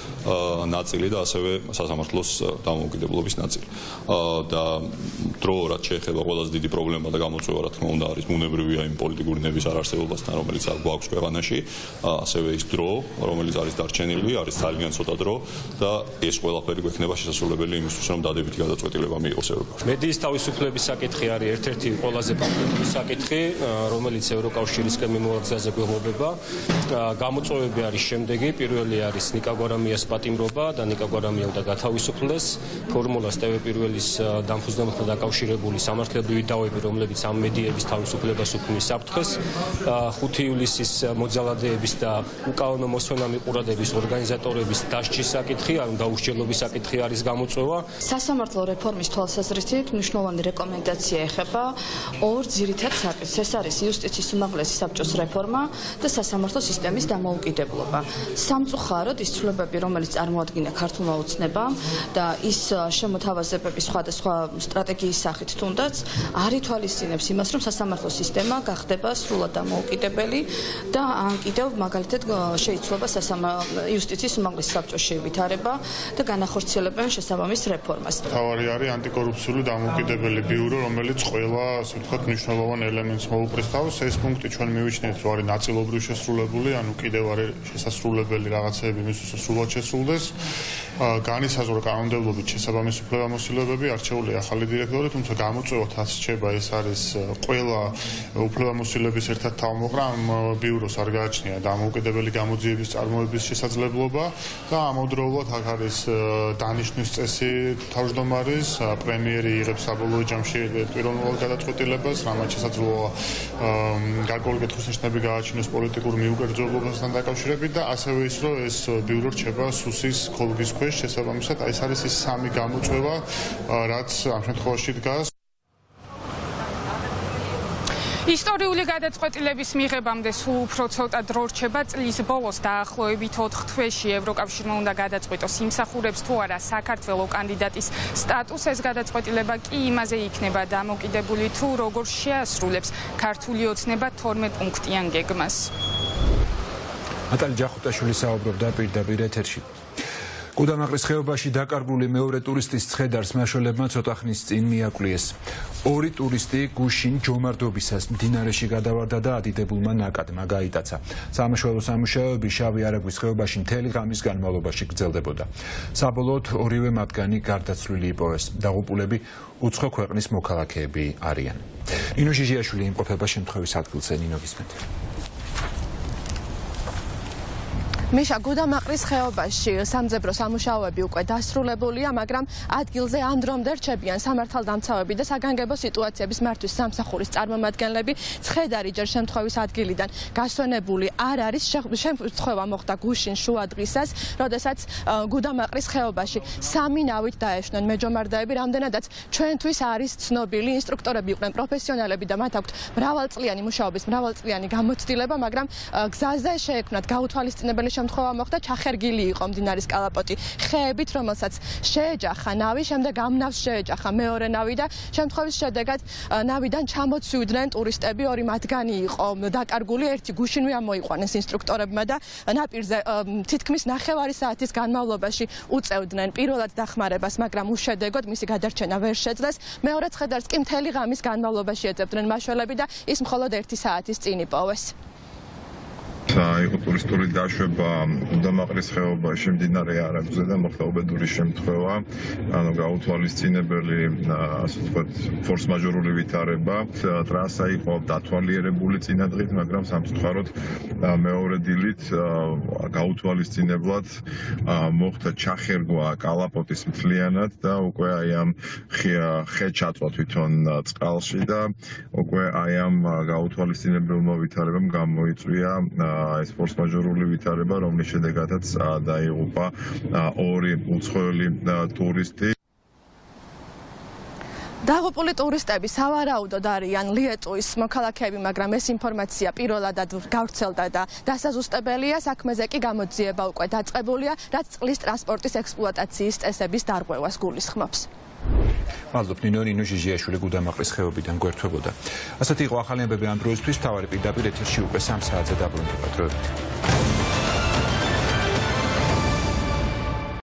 ნაწილი და ასევე სასამართლოს დამოუკიდებლობის ნაწილი. და დრო რაც შეეხება ყველაზე დიდი პრობლემა და გამოწვევა, რა თქმა უნდა, არის ბუნებრივია იმ პოლიტიკური ნების არარსებობასთან, რომელიც გვაქვს ქვეყანაში, ასევე ის დრო, რომელიც არის დარჩენილი, არის ძალიან ცოტა დრო და ეს ყველაფერი გვექნება შესაძლებელი იმისთვის, რომ დადებითი გადაწყვეტილება მიიღოს ევროპაში. მედიის თავისუფლების საკითხი არის ერთ-ერთი ყველაზე პატიმარი საკითხი, რომელიც ევროკავშირისკენ მიმოაგზაზე გვეღობება. გამოწვევები არის შემდეგი: პირველი არის ნიკა გვარამიას პატიმრობა და ნიკა გვარამია უნდა გათავისუფლდეს. ფორმულას ტევ პირველის დამფუძნებელთან დაკავშირებული სამართლებრივი დავები, რომლებიც ამ მედიების თავისუფლებას უქმნის საფრთხეს. 5 ივლისის მოძალადეების და უკანონო მოსვენამი ყურადების ორგანიზატორების დასჯის საკითხი, ანუ დაუსჯელობის საკითხი არის გამოწვევა. სასამართლო რეფორმის თვალსაზრისით მნიშვნელოვანი რეკომენდაცია ეხება ორ ძირითად საკითხს. ეს არის იუსტიციის უმაღლესი საბჭოს რეფორმა და სასამართლო სისტემის დამოუკიდებლობა. სამწუხაროდ ის ცვლილებები, რომელიც წარმოადგინა ქართულმა ოცნებამ და ის შემოთავაზებები სხვადასხვა სტრატეგიის სახით თუნდაც არ ითვალისწინებს იმას, რომ სასამართლო სისტემა გახდება სრულად დამოუკიდებელი და ან კიდევ მაგალითად შეიცვლება იუსტიციის უმაღლესი საბჭოში ვითარება და განახორციელებენ შესაბამის რეფორმას. თავარი არის ანტიკორუფციული დამოუკიდებელი ბიურო, რომელიც ყველა, ასე ვთქვათ, მნიშვნელოვან ელემენტს მოუპრესთავს. ეს პუნქტი ჩვენ მივიჩნიეთ, რომ არის ნაწილობრივ შესრულებული, ანუ კიდევ არის შესაძლებელი რაღაცეები მისთვის სრულად შესრულდეს. განისაზღვრა კანონმდებლობით შესაბამის უფლებამოსილებები, არჩეული ახალი დირექტორი, თუმცა გამოწვევათაც რჩება ეს არის ყველა უფლებამოსილების ერთად თავმოყრა ამ ბიუროს არ გააჩნია დამოუკიდებელი გამოძიების წარმოების შესაძლებლობა და ამავდროულად აქ არის დანიშვნის წესი თავმჯდომარის, პრემიერი იღებს საბოლოო ჯამში პიროვნულ გადაწყვეტილებას, რამაც შესაძლოა გარკვეული კითხვის-ნიშნები გააჩინოს პოლიტიკურ მიუკერძოებასთან დაკავშირებით და ასევე ის, რომ ეს ბიურო რჩება სუსის ქოლგის ქვეშ, შესაბამისად, ეს არის ის სამი გამოწვევა, რაც ამ შემთხვევაში დგას. ისტორიული გადაწყვეტილების მიღებამდე სულ უფრო ცოტა დრო რჩება. წლის ბოლოს დაახლოებით 4 თვეში ევროკავშირმა უნდა გადაწყვიტოს იმსახურებს თუ არა საქართველოს კანდიდატის სტატუსს. ეს გადაწყვეტილება კი იმაზე იქნება დამოკიდებული, თუ როგორ შეასრულებს ქართული ოცნება 12 პუნქტიან გეგმას. ნატალი ჯახუტაშვილი საუბრობდა პირდაპირ ეთერში. გუდამაყრის ხეობაში დაკარგული მეორე ტურისტის ცხედარს მაშველებმა ცოტა ხნის წინ მიაკვლიეს. 2 ტურისტი გუშინ ჯომარდობისას მდინარეში გადავარდა და ადიდებულმა ნაკადმა გაიტაცა. სამაშველო სამუშაოები შავი არაგვის ხეობაში მთელი ღამის განმავლობაში გრძელდებოდა. საბოლოოდ ორივე მათგანი გარდაცვლილი იპოვეს. დაღუპულები უცხო ქვეყნის მოქალაქეები არიან. ნინო ჟიჟიაშვილი იმყოფება შემთხვევის ადგილზე. ნინო გისმენთ. მიშა გუდამაყრის ხეობაში სამძებრო სამუშაოები უკვე დასრულებულია, მაგრამ ადგილზე ამ დრომდე რჩებიან სამართალდამცავები და საგანგებო სიტუაციების მართვის სამსახურის წარმომადგენლები. ცხედარი ჯერ შემთხვევის ადგილიდან გასვენებული არ არის. შემთხვევა მოხდა გუშინ შუადღისას, როდესაც გუდამაყრის ხეობაში სამი ნავით დაეშვნენ მეჯომარდაები, რამდენადაც ჩვენთვის არის ცნობილი. ინსტრუქტორები იყვნენ პროფესიონალები და მათ აქვთ მრავალწლიანი მუშაობის, მრავალწლიანი გამოცდილება, მაგრამ გზაზე შეექმნათ გაუთვალისწინებელი შემთხვევა მოხდა, ჩახერგილი იყო მდინარის კალაპოტი ხეებით, რომელსაც შეეჯახა ნავი, შემდეგ ამ ნავს შეეჯახა მეორე ნავი და შემთხვევის შედეგად ნავიდან ჩამოცივდნენ ტურისტები, ორი მათგანი იყო დაკარგული, ერთი გუშინვე ამოიყვანეს ინსტრუქტორებმა და ნაპირზე თითქმის 9 საათის განმავლობაში უწევდნენ პირველად დახმარებას, მაგრამ უშედეგოდ მისი გადარჩენა ვერ შეძლეს. მეორე ცხედარს კი მთელი ღამის განმავლობაში ეძებდნენ მაშველები და ის მხოლოდ 1 საათის წინ იპოვეს. იყო ტურისტული დაშვება გუდამაყრის ხეობაში მდინარე არაგვზე და მოხდა უბედური შემთხვევა, ანუ გაუთვალისწინებელი, ასე ვთქვათ, ფორს-მაჟორული ვითარება. ტრასა იყო დათვალიერებული წინადღით, მაგრამ სამწუხაროდ მეორე დილით გაუთვალისწინებლად მოხდა ჩახერგვა კალაპოტის მთლიანად და უკვე აი ამ ხე ჩაწვა თვითონ წყალში და უკვე აი ამ გაუთვალისწინებელმა ვითარებამ გამოიწვია ეს ფორს-მაჟორული ვითარება, რომლის შედეგადაც დაიღუპა ორი უცხოელი ტურისტი. დაღუპული ტურისტები სავარაუდოდ არიან ლიეტუის მოქალაქეები, მაგრამ ეს ინფორმაცია პირველადად გავრცელდა და დასაზუსტებელია. საქმეზე კი გამოძიება უკვე დაწყებულია, რაც წყლის ტრანსპორტის ექსპლუატაციის წესების დარღვევას გულისხმობს. მადლობ ნინო ჟიჟიაშვილი გუდამაყრის ხეობიდან გვერდთვებოდა. ასეთი იყო ახალი ამბები ამ დროისთვის, თავარი პირდაპირ ეთერში უკვე 3 საათზე დაბრუნდებათ.